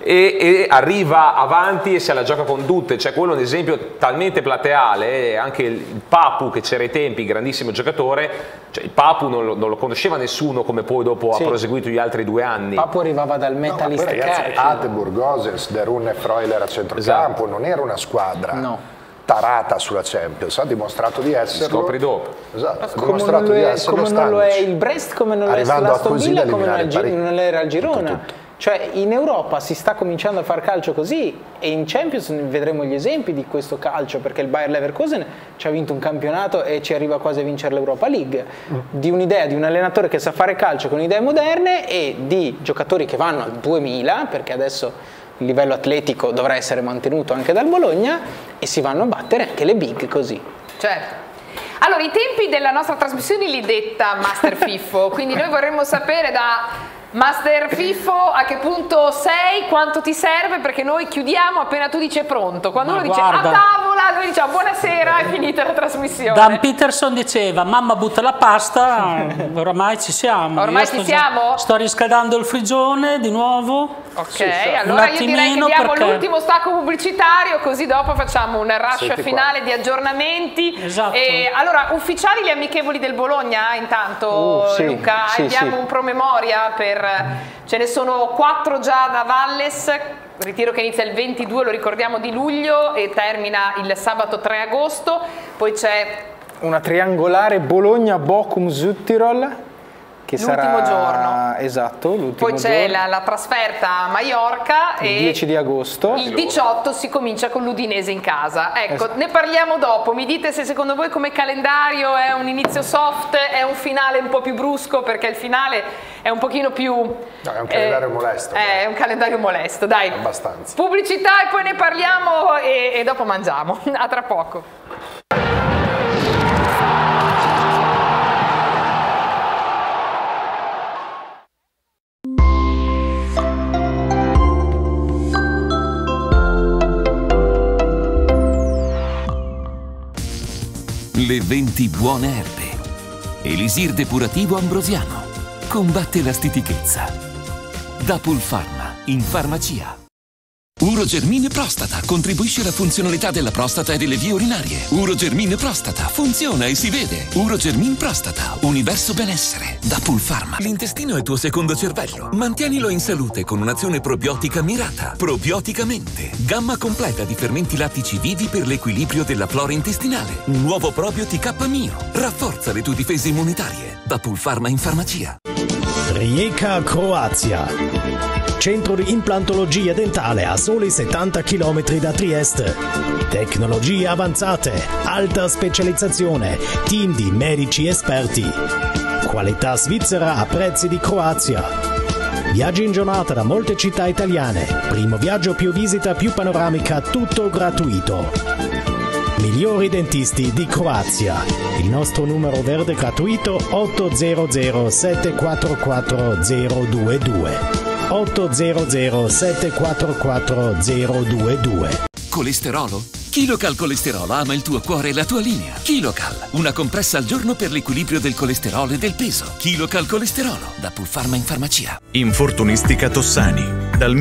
e arriva avanti e se la gioca con tutte, cioè quello è un esempio talmente plateale. Anche il Papu, che c'era ai tempi, grandissimo giocatore, cioè il Papu non lo conosceva nessuno come poi dopo ha proseguito gli altri 2 anni. Papu arrivava dal Metalist Carchi. Atebur, Gosens, Derun e Freuler a centrocampo, non era una squadra tarata sulla Champions, ha dimostrato di esserlo. Scopri dopo. Esatto, come non lo è il Brest, come non lo è l'Aston Villa, come non era il Girona. Cioè in Europa si sta cominciando a far calcio così e in Champions vedremo gli esempi di questo calcio, perché il Bayer Leverkusen ci ha vinto un campionato e ci arriva quasi a vincere l'Europa League. Di un'idea di un allenatore che sa fare calcio con idee moderne e di giocatori che vanno al 2000, perché adesso il livello atletico dovrà essere mantenuto anche dal Bologna e si vanno a battere anche le big così. Certo. Allora, i tempi della nostra trasmissione li detta Master Fiffo, quindi noi vorremmo sapere da Master Fiffo a che punto sei, quanto ti serve, perché noi chiudiamo appena tu dici pronto. Quando uno dice a tavola, noi diciamo buonasera, è finita la trasmissione. Dan Peterson diceva mamma butta la pasta, oramai ci siamo. Ormai ci siamo? Sto riscaldando il frigione di nuovo. Ok, allora io direi che diamo l'ultimo stacco pubblicitario, così dopo facciamo un rush finale di aggiornamenti. Esatto. Allora, ufficiali gli amichevoli del Bologna intanto, Luca, abbiamo un promemoria ce ne sono 4 già da Valles, ritiro che inizia il 22, lo ricordiamo, di luglio e termina il sabato 3 agosto, poi c'è una triangolare Bologna-Bochum-Südtirol, che l'ultimo giorno. Esatto, l'ultimo Poi c'è la trasferta a Maiorca il 10 di agosto. Il 18 si comincia con l'Udinese in casa. Ecco, ne parliamo dopo. Mi dite se secondo voi come calendario è un inizio soft, è un finale un po' più brusco, perché il finale è un pochino più... No, è un calendario molesto. È un calendario molesto, dai. Abbastanza. Pubblicità e poi ne parliamo e dopo mangiamo. A tra poco. Le 20 buone erbe. Elisir depurativo ambrosiano. Combatte la stitichezza. Da Pulpharma, in farmacia. Urogermine Prostata contribuisce alla funzionalità della prostata e delle vie urinarie. Urogermine Prostata funziona e si vede. Urogermine Prostata, universo benessere. Da Pulpharma. L'intestino è il tuo secondo cervello. Mantienilo in salute con un'azione probiotica mirata. Probioticamente. Gamma completa di fermenti lattici vivi per l'equilibrio della flora intestinale. Nuovo probiotic K-Mio. Rafforza le tue difese immunitarie. Da Pulpharma in farmacia. Rijeka, Croazia. Centro di implantologia dentale a soli 70 km da Trieste. Tecnologie avanzate, alta specializzazione, team di medici esperti. Qualità svizzera a prezzi di Croazia. Viaggi in giornata da molte città italiane. Primo viaggio più visita più panoramica, tutto gratuito. Migliori dentisti di Croazia. Il nostro numero verde gratuito 800 744 022. 800 744 022. Colesterolo? Kilocal Colesterolo ama il tuo cuore e la tua linea. Kilocal, una compressa al giorno per l'equilibrio del colesterolo e del peso. Kilocal Colesterolo, da Pulpharma in farmacia. Infortunistica Tossani. Dal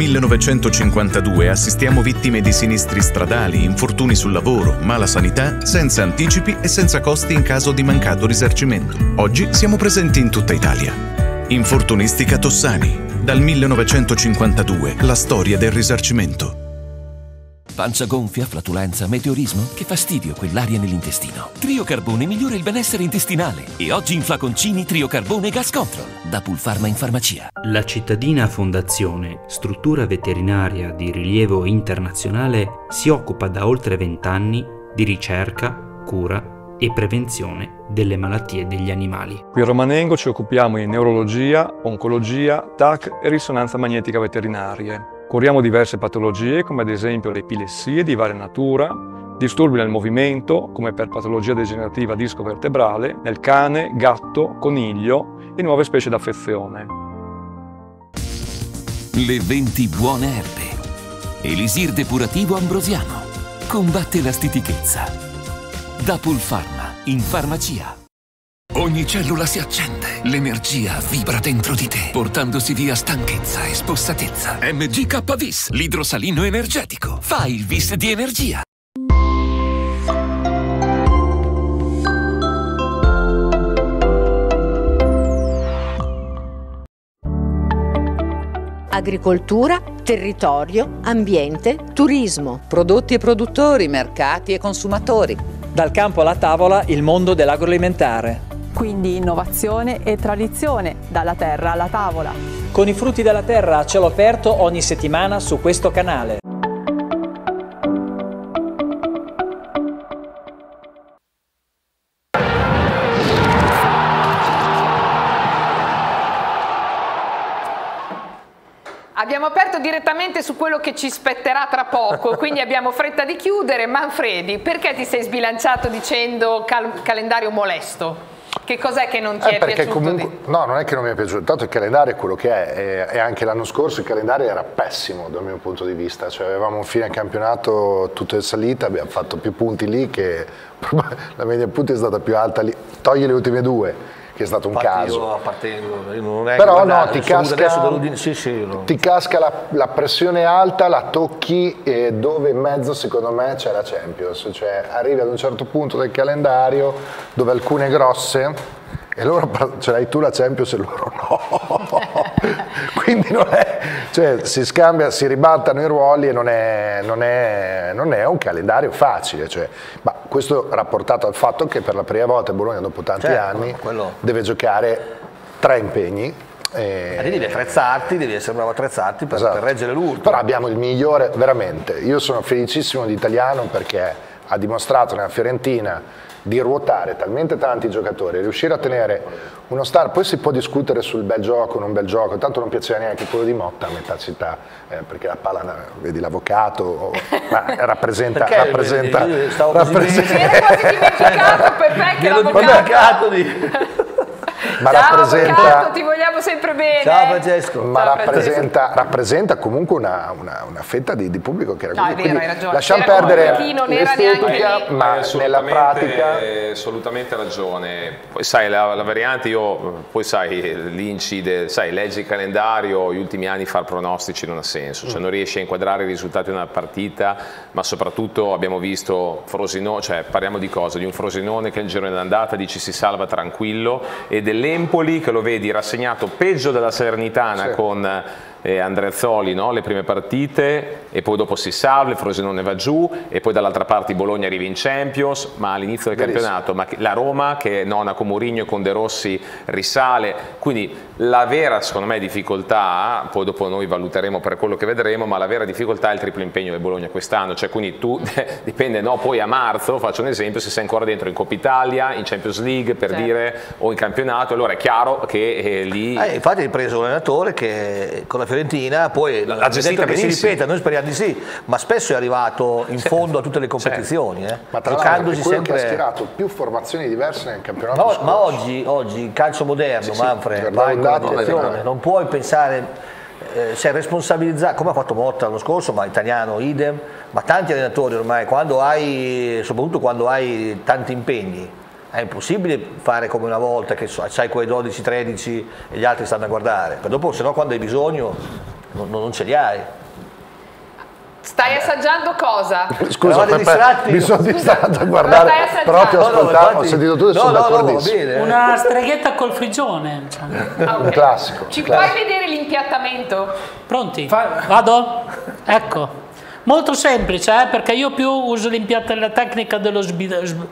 1952 assistiamo vittime di sinistri stradali, infortuni sul lavoro, mala sanità, senza anticipi e senza costi in caso di mancato risarcimento. Oggi siamo presenti in tutta Italia. Infortunistica Tossani. Dal 1952, la storia del risarcimento. Pancia gonfia, flatulenza, meteorismo? Che fastidio quell'aria nell'intestino. Triocarbone migliora il benessere intestinale. E oggi in flaconcini Triocarbone Gas Control. Da Pulpharma in farmacia. La cittadina Fondazione, struttura veterinaria di rilievo internazionale, si occupa da oltre 20 anni di ricerca, cura e prevenzione delle malattie degli animali. Qui a Romanengo ci occupiamo di neurologia, oncologia, TAC e risonanza magnetica veterinarie. Curiamo diverse patologie come ad esempio le epilessie di varia natura, disturbi nel movimento come per patologia degenerativa disco-vertebrale nel cane, gatto, coniglio e nuove specie d'affezione. Le 20 buone erbe. Elisir depurativo ambrosiano. Combatte la stitichezza. Da Pulpharma, in farmacia. Ogni cellula si accende, l'energia vibra dentro di te, portandosi via stanchezza e spossatezza. MGK-Vis, l'idrosalino energetico. Fai il vis di energia. Agricoltura, territorio, ambiente, turismo. Prodotti e produttori, mercati e consumatori. Dal campo alla tavola il mondo dell'agroalimentare. Quindi innovazione e tradizione, dalla terra alla tavola. Con i frutti della terra a cielo aperto ogni settimana su questo canale. Abbiamo aperto direttamente su quello che ci spetterà tra poco, quindi abbiamo fretta di chiudere. Manfredi, perché ti sei sbilanciato dicendo calendario molesto? Che cos'è che non ti è perché piaciuto? Comunque, no, non è che non mi è piaciuto, tanto il calendario è quello che è, e anche l'anno scorso il calendario era pessimo dal mio punto di vista, cioè avevamo un fine campionato tutto in salita, abbiamo fatto più punti lì, che la media punti è stata più alta lì, togli le ultime due, che è stato un caso. Io appartengo, non è però no, ti casca la pressione alta, la tocchi, e dove in mezzo secondo me c'è la Champions, cioè arrivi ad un certo punto del calendario dove alcune grosse, e loro ce l'hai tu la Champions e loro no. Quindi non è, cioè, si scambia, si ribaltano i ruoli e non è un calendario facile, cioè, ma questo rapportato al fatto che per la prima volta Bologna dopo tanti anni deve giocare 3 impegni. Devi attrezzarti, devi essere bravo a attrezzarti per reggere l'ultimo. Però abbiamo il migliore, veramente, io sono felicissimo di Italiano perché ha dimostrato nella Fiorentina di ruotare talmente tanti giocatori, riuscire a tenere uno star, poi si può discutere sul bel gioco, non bel gioco, tanto non piaceva neanche quello di Motta a metà città, perché la palla, vedi l'avvocato, rappresenta... Era quasi dimenticato Pepe che l'avvocato... Ma ciao avvocato, ti vogliamo sempre bene. Ciao Francesco. Ma rappresenta comunque una fetta di pubblico che era no, così. È vero, hai ragione. Lasciamo perdere non era neanche lì. Ma nella pratica hai assolutamente ragione. Poi sai la variante, poi sai, lì incide, sai, leggi il calendario, gli ultimi anni far pronostici non ha senso, cioè non riesci a inquadrare i risultati di una partita, ma soprattutto abbiamo visto Frosinone, cioè parliamo di cosa? Di un Frosinone che il girone d'andata dici si salva tranquillo, e dell'Empoli che lo vedi rassegnato peggio della Salernitana con Andreazzoli, no? Le prime partite, e poi dopo si salva, il Frosinone va giù, e poi dall'altra parte Bologna arriva in Champions, ma all'inizio del campionato la Roma che nona con Mourinho, con De Rossi risale, quindi la vera secondo me difficoltà, poi dopo noi valuteremo per quello che vedremo, ma la vera difficoltà è il triplo impegno del Bologna quest'anno, cioè quindi tu dipende, no? Poi a marzo, faccio un esempio, se sei ancora dentro in Coppa Italia, in Champions League per dire, o in campionato, allora è chiaro che lì... infatti hai preso un allenatore che con la Fiorentina, poi la gestita che si ripeta, noi speriamo di sì, ma spesso è arrivato in fondo a tutte le competizioni. Ma tra l'altro è quello che ha schierato più formazioni diverse nel campionato scorso. Ma oggi il calcio moderno, Manfred, va in quella direzione, non puoi pensare, cioè responsabilizzare, come ha fatto Motta l'anno scorso, ma Italiano idem, ma tanti allenatori ormai, soprattutto quando hai tanti impegni, è impossibile fare come una volta che c'hai quei 12-13 e gli altri stanno a guardare, per dopo se no quando hai bisogno non ce li hai. Stai assaggiando cosa? Scusa, mi sono distratto a guardare, però ti ho ascoltato, ho sentito tutto e sono d'accordissimo. Una streghetta col frigione. Un classico. Ci puoi vedere l'impiattamento? Pronti? Vado? Ecco. Molto semplice, perché io più uso la tecnica dello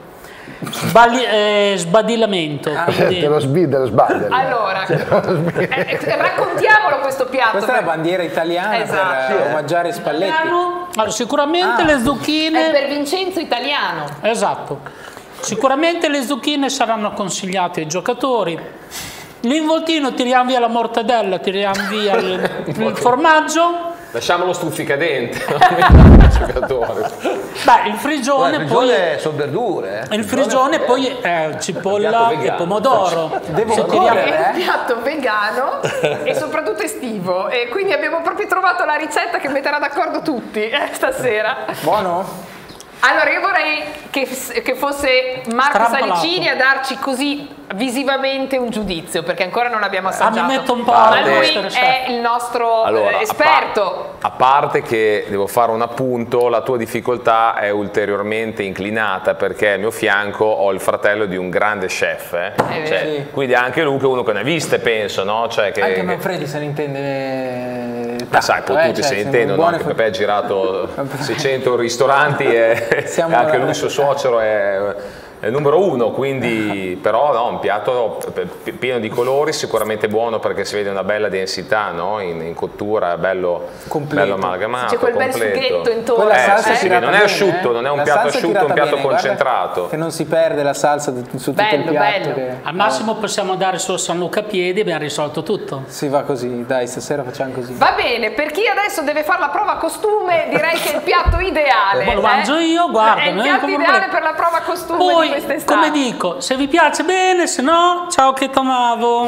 sbadilamento. Te lo sbaglio. Allora, raccontiamolo questo piatto. Questa è la bandiera italiana per omaggiare Spalletti. Allora, sicuramente le zucchine... È per Vincenzo Italiano. Esatto. Sicuramente le zucchine saranno consigliate ai giocatori. L'involtino tiriamo via la mortadella, tiriamo via il formaggio. Lasciamolo stuzzicadente, il giocatore. Beh, il frigione poi sono verdure. Il frigione poi cipolla e pomodoro. È un piatto vegano e soprattutto estivo, e quindi abbiamo proprio trovato la ricetta che metterà d'accordo tutti stasera. Buono? Allora, io vorrei che fosse Marco Salicini a darci così visivamente un giudizio, perché ancora non abbiamo assaggiato. Mi metto un po', ma lui è il nostro esperto. A parte che devo fare un appunto, la tua difficoltà è ulteriormente inclinata perché al mio fianco ho il fratello di un grande chef, quindi anche lui che è uno che ne ha viste, penso, no? Cioè che, anche Manfredi se ne intende ma sai, poi tutti se ne intendono, anche Pepe ha girato 600 ristoranti e anche lui, suo suocero, è il numero uno, quindi però no, un piatto pieno di colori, sicuramente buono perché si vede una bella densità, no? in cottura, bello amalgamato, c'è quel bel sughetto intorno, non è asciutto, non è un piatto asciutto, è un piatto concentrato, che non si perde la salsa su tutto il piatto, al massimo possiamo dare solo San Luca a piedi e abbiamo risolto tutto. Si va così, dai, stasera facciamo così. Va bene, per chi adesso deve fare la prova costume direi che è il piatto ideale, lo mangio io, guarda, è il piatto ideale per la prova costume. Poi, come dico, se vi piace bene, se no, ciao che tomavo.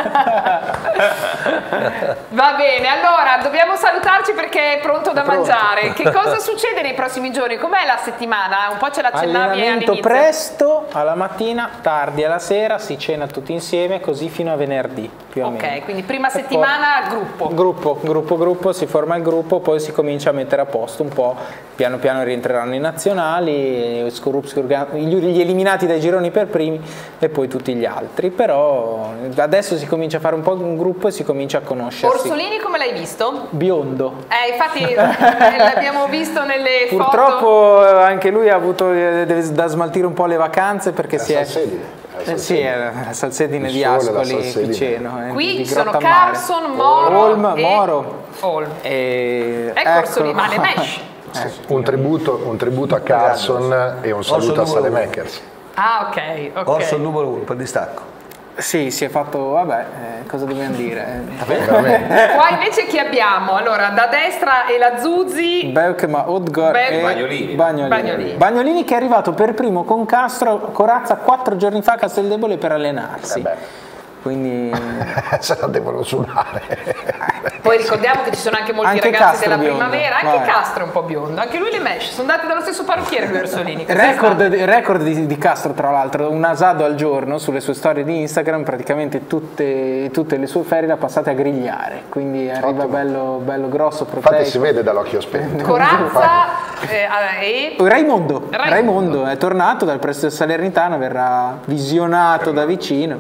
Va bene, allora dobbiamo salutarci perché è pronto da mangiare. Che cosa succede nei prossimi giorni? Com'è la settimana? Un po' ce l'accennavi all'inizio. Presto alla mattina, tardi alla sera, si cena tutti insieme, così fino a venerdì più o meno. Ok, quindi prima settimana gruppo, si forma il gruppo, poi si comincia a mettere a posto un po', piano piano rientreranno i nazionali, gli eliminati dai gironi per primi e poi tutti gli altri, però adesso si comincia a fare un po' un gruppo e si comincia a conoscersi. Orsolini come l'hai visto? Biondo. Infatti l'abbiamo visto nelle foto. Purtroppo anche lui ha avuto da smaltire un po' le vacanze perché si è... Sì, è la salsedine di Ascoli Piceno. Qui ci sono Carson, Moro ecco Orsolini, ma le mesh. Un tributo a Carson e un saluto a Salemakers. Ah, ok. Orso numero 1 per distacco. Sì, si è fatto, vabbè, cosa dobbiamo dire? Qua invece chi abbiamo? Allora, da destra è la Zuzzi, Beukema, Odgar e Bagnolini che è arrivato per primo con Corazza 4 giorni fa a Casteldebole per allenarsi. Quindi se la devono sudare. Poi ricordiamo che ci sono anche molti ragazzi della primavera, anche Castro è un po' biondo, anche lui le mesh, sono andati dallo stesso parrucchiere lui Orsolini. Record di Castro, tra l'altro, un asado al giorno sulle sue storie di Instagram, praticamente tutte le sue ferie le ha passate a grigliare, quindi arriva bello grosso, proteico. Infatti si vede dall'occhio spento. Corazza e Raimondo è tornato dal prestito salernitano, verrà visionato da vicino,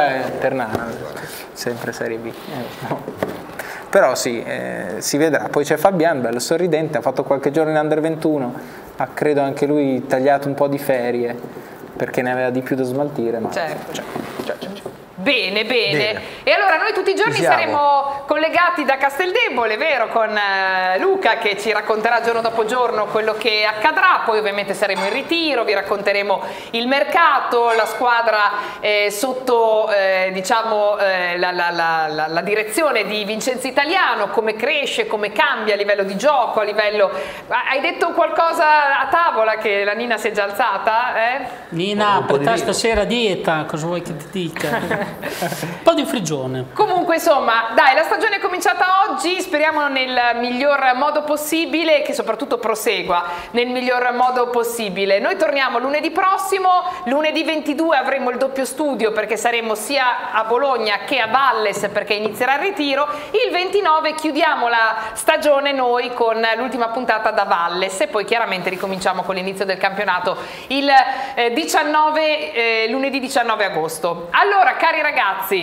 sempre Serie B. Però sì, si vedrà. Poi c'è Fabian, bello sorridente, ha fatto qualche giorno in Under 21, ha credo anche lui tagliato un po' di ferie perché ne aveva di più da smaltire, ma Bene. E allora noi tutti i giorni saremo collegati da Casteldebole, vero? Con Luca che ci racconterà giorno dopo giorno quello che accadrà, poi ovviamente saremo in ritiro, vi racconteremo il mercato, la squadra sotto diciamo la direzione di Vincenzo Italiano, come cresce, come cambia a livello di gioco, a livello... Hai detto qualcosa a tavola che la Nina si è già alzata? Nina, per te stasera dieta, cosa vuoi che ti dica? Un po' di frigione. Comunque insomma, dai, la stagione è cominciata oggi, speriamo nel miglior modo possibile e che soprattutto prosegua nel miglior modo possibile. Noi torniamo lunedì prossimo, lunedì 22 avremo il doppio studio perché saremo sia a Bologna che a Valles perché inizierà il ritiro, il 29 chiudiamo la stagione noi con l'ultima puntata da Valles e poi chiaramente ricominciamo con l'inizio del campionato il lunedì 19 agosto. Allora, cari ragazzi,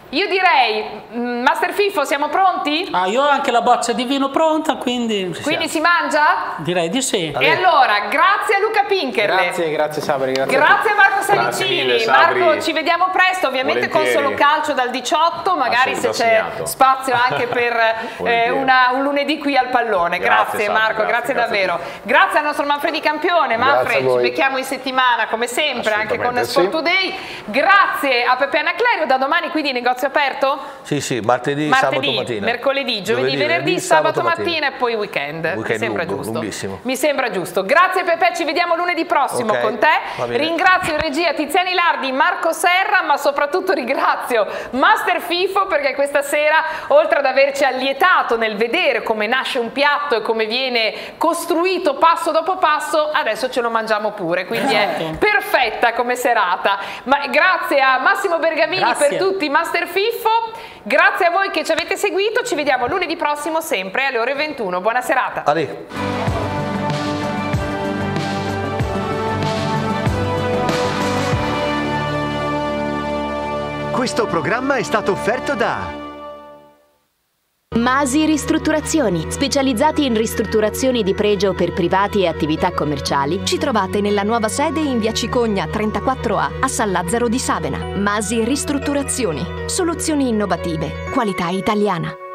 Io direi, Master Fifo, siamo pronti? Io ho anche la boccia di vino pronta, quindi... Quindi si mangia? Direi di sì. E allora, grazie a Luca Pinkerle. Grazie Sabri. Grazie a Marco Salicini. Marco, ci vediamo presto, ovviamente Volentieri. con Solo Calcio dal 18, magari se c'è spazio anche per un lunedì qui al pallone. Grazie Sabri, Marco, grazie davvero. Grazie al nostro Manfredi Campione. Manfred, ci becchiamo in settimana come sempre, anche con Sport Today. Grazie a Peppe Anaclerio, da domani quindi negozio aperto? Sì, martedì, sabato mattina. Mercoledì, giovedì, venerdì, sabato mattina e poi weekend. Mi sembra giusto. Lunghissimo. Mi sembra giusto. Grazie Pepe, ci vediamo lunedì prossimo con te. Ringrazio in regia Tiziani Lardi, Marco Serra, ma soprattutto ringrazio Master Fifo, perché questa sera, oltre ad averci allietato nel vedere come nasce un piatto e come viene costruito passo dopo passo, adesso ce lo mangiamo pure, quindi è perfetta come serata. Ma grazie a Massimo Bergamini per tutti, Master Fifo, grazie a voi che ci avete seguito, ci vediamo lunedì prossimo sempre alle ore 21. Buona serata. Questo programma è stato offerto da Masi Ristrutturazioni, specializzati in ristrutturazioni di pregio per privati e attività commerciali. Ci trovate nella nuova sede in via Cicogna 34A a San Lazzaro di Savena. Masi Ristrutturazioni, soluzioni innovative, qualità italiana.